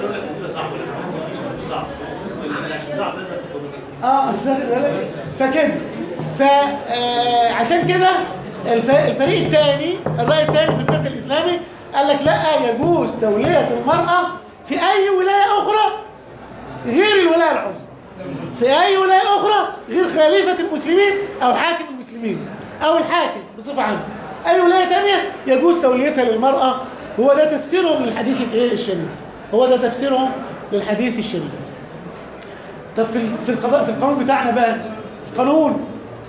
فكده فعشان كده الفريق الثاني، الرأي الثاني في الفقه الإسلامي قال لك لا، يجوز تولية المرأة في أي ولاية أخرى غير الولاية العظمى، في أي ولاية أخرى غير خليفة المسلمين أو حاكم المسلمين أو الحاكم بصفة عامة. أي ولاية ثانية يجوز توليتها للمرأة. هو ده تفسيرهم للحديث الشريف، هو ده تفسيرهم للحديث الشريف. طب في القضاء، في القانون بتاعنا بقى، القانون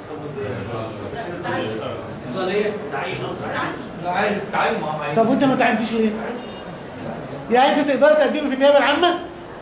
طب وانت ما تعديش ليه؟ يعني انت تقدر تقدمه في النيابه العامه؟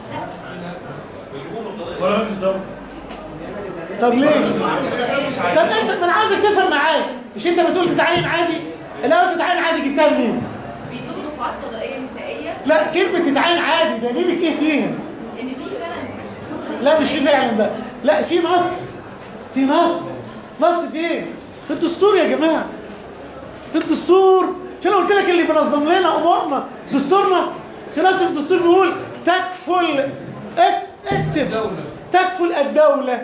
ولا بالظبط. طب ليه؟ طب انت، ما انا عايزك تفهم معايا، مش انت بتقول تتعين عادي؟ الاول تتعين عادي جبتها منين؟ بيطلبوا دفعات قضائيه نسائيه. لا، كلمه تتعين عادي دليلك ايه فيها؟ ان في فعلا. لا مش في فعلا بقى، لا في نص، في نص فين؟ في الدستور يا جماعه، في الدستور. عشان قلت لك اللي بينظم لنا امورنا دستورنا. في نص في الدستور بيقول تكفل، اكتب، تكفل الدوله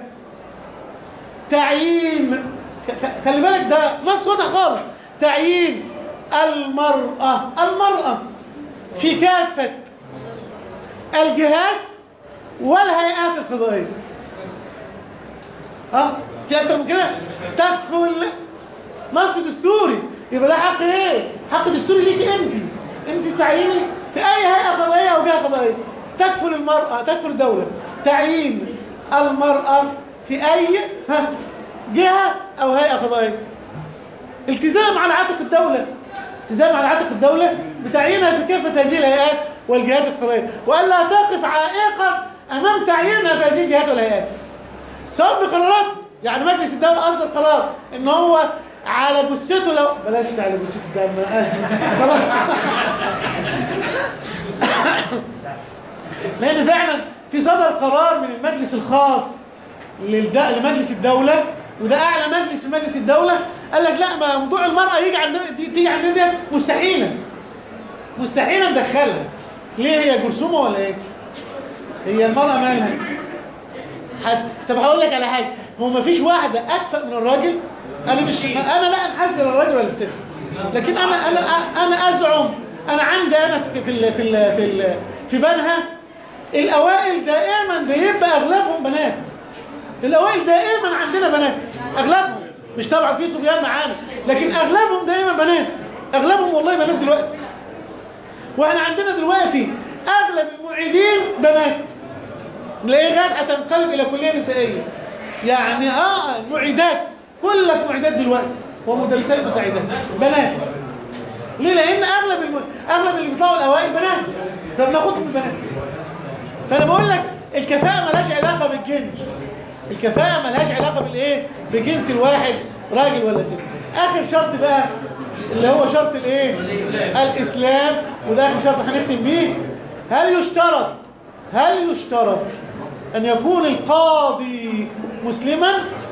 تعيين، خلي بالك ده نص واضح خالص، تعيين المرأة في كافة الجهات والهيئات القضائية. في أكتر من كده؟ تكفل، نص دستوري. يبقى ده حق ايه؟ حق دستوري ليكي انت تعييني في اي هيئة قضائية او جهة قضائية. تكفل المرأة، تكفل الدولة تعيين المرأة في اي جهة او هيئة قضائية. التزام على عاتق الدولة، التزام على عاتق الدولة بتعيينها في كافة هذه الهيئات والجهات القضائية، والا تقف عائقا امام تعيينها في هذه الجهات والهيئات، سواء بقرارات. يعني مجلس الدولة اصدر قرار ان هو على جثته، لو بلاش على جثته ده، انا اسف خلاص. لان فعلا في صدر قرار من المجلس الخاص لمجلس الدولة وده اعلى مجلس في مجلس الدوله، قال لك لا، ما موضوع المراه يجي عندنا تيجي عندنا دي مستحيله ندخلها. ليه؟ هي جرثومه ولا ايه؟ هي المراه مالها؟ طب هقول لك على حاجه، هو ما فيش واحده اكفأ من الراجل؟ انا لا انحاز للراجل ولا الست، لكن انا ازعم، انا عندي انا في بنها الاوائل دائما بيبقى اغلبهم بنات. الاوائل دائما عندنا بنات، اغلبهم، مش طبعا في صبيان معانا، لكن اغلبهم دائما بنات، اغلبهم والله بنات دلوقتي. واحنا عندنا دلوقتي اغلب المعيدين بنات، نلاقيه غاد هتنقلب الى كليه نسائيه. يعني المعيدات كلك معيدات دلوقتي ومدرسات مساعدات بنات. ليه؟ لان اغلب اللي بيطلعوا الاوائل بنات، فبناخدهم من البنات. فانا بقول لك الكفاءه مالهاش علاقه بالجنس، الكفاءه مالهاش علاقه بالايه؟ بجنس الواحد راجل ولا ست. اخر شرط بقى اللي هو شرط الايه؟ الاسلام، وده اخر شرط هنختم بيه. هل يشترط ان يكون القاضي مسلما؟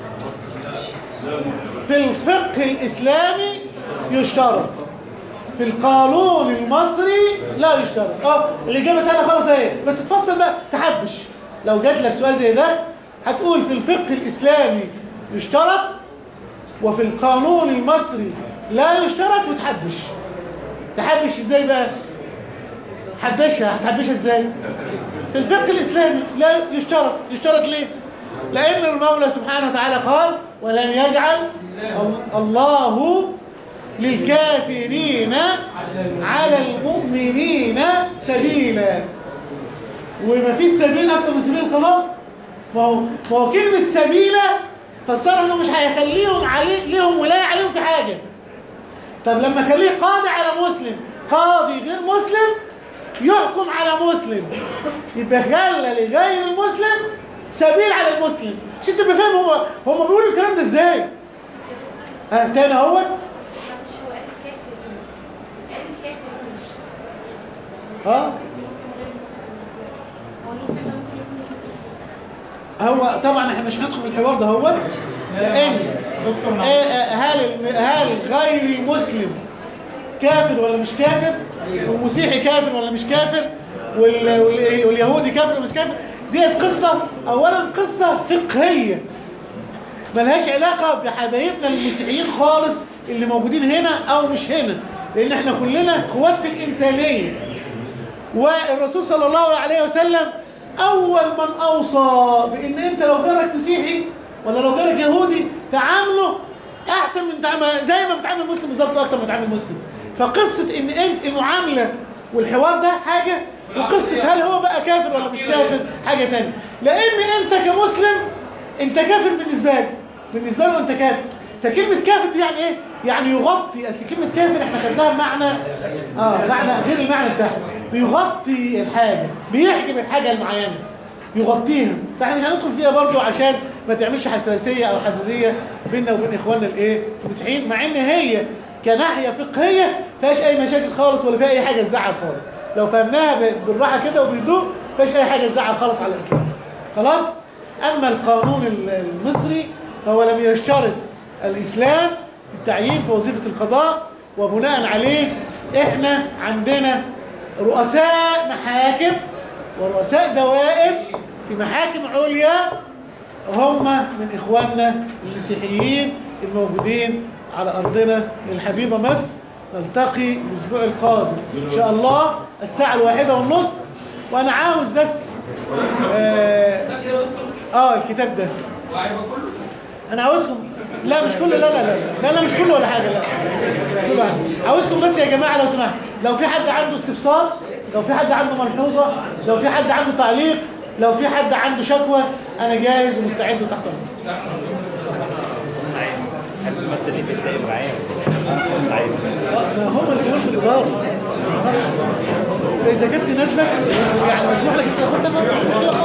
في الفقه الاسلامي يشترط، في القانون المصري لا يشترط. الاجابه سهله خالص اهي، بس تفصل بقى تحبش. لو جات لك سؤال زي ده هتقول في الفقه الاسلامي يشترط، وفي القانون المصري لا يشترط، تحبش ازاي بقى؟ هتحبشها ازاي؟ في الفقه الاسلامي لا يشترط ليه؟ لان المولى سبحانه وتعالى قال ولن يجعل الله للكافرين على المؤمنين سبيلا. وما فيش سبيل اكثر من سبيل القضاء. ما هو كلمه سبيله فسرها انه مش هيخليهم ليهم ولايه عليهم في حاجه. طب لما اخليه قاضي على مسلم، قاضي غير مسلم يحكم على مسلم، يبقى خلى لغير المسلم سبيل على المسلم. مش انت بفهم هم بيقولوا الكلام ده ازاي؟ تاني اهو هو طبعا احنا مش هندخل في الحوار ده هو، لان هل غير المسلم كافر ولا مش كافر؟ والمسيحي كافر ولا مش كافر؟ واليهودي كافر ولا مش كافر؟ ديت قصه، اولا قصه فقهيه ملهاش علاقه بحبايبنا المسيحيين خالص اللي موجودين هنا او مش هنا، لان احنا كلنا اخوات في الانسانيه. والرسول صلى الله عليه وسلم اول من اوصى بان انت لو جارك مسيحي ولا لو جارك يهودي تعامله احسن من زي ما بتعامل المسلم بالظبط، اكتر ما بتعامل المسلم. فقصه ان انت المعامله والحوار ده حاجه، وقصه هل هو بقى كافر ولا مش كافر حاجه ثانيه. لان انت كمسلم انت كافر بالنسبه له انت كافر. فكلمه كافر دي يعني ايه؟ يعني يغطي. اصل كلمه كافر احنا خدناها بمعنى معنى غير المعنى بتاعها، بيغطي الحاجه، بيحجب الحاجه المعينه يغطيها. فاحنا مش هندخل فيها برضو عشان ما تعملش حساسيه او حساسيه بيننا وبين اخواننا الايه المسيحيين، مع ان هي كناحيه فقهيه فيهاش اي مشاكل خالص ولا فيها اي حاجه تزعل خالص. لو فهمناها بالراحه كده وبالهدوء فيهاش اي حاجه تزعل خالص على الاطلاق. خلاص؟ اما القانون المصري فهو لم يشترط الاسلام في التعيين في وظيفه القضاء، وبناء عليه احنا عندنا رؤساء محاكم ورؤساء دوائر في محاكم عليا هم من اخواننا المسيحيين الموجودين على ارضنا الحبيبه مصر. نلتقي الاسبوع القادم ان شاء الله الساعه 1:30. وانا عاوز بس الكتاب ده انا عاوزكم، لا مش كله، لا مش كله ولا حاجه، لا كله عاوزكم بس يا جماعه لو سمحت، لو في حد عنده استفسار، لو في حد عنده ملحوظه، لو في حد عنده تعليق، لو في حد عنده شكوى، انا جاهز ومستعد وتحت امرك. المادة دي بتلاقي معايا هم اللي بيقولوا في الإدارة. إذا كانت تناسبك يعني مسموح لك أنت تاخدها، مش مشكلة خالص.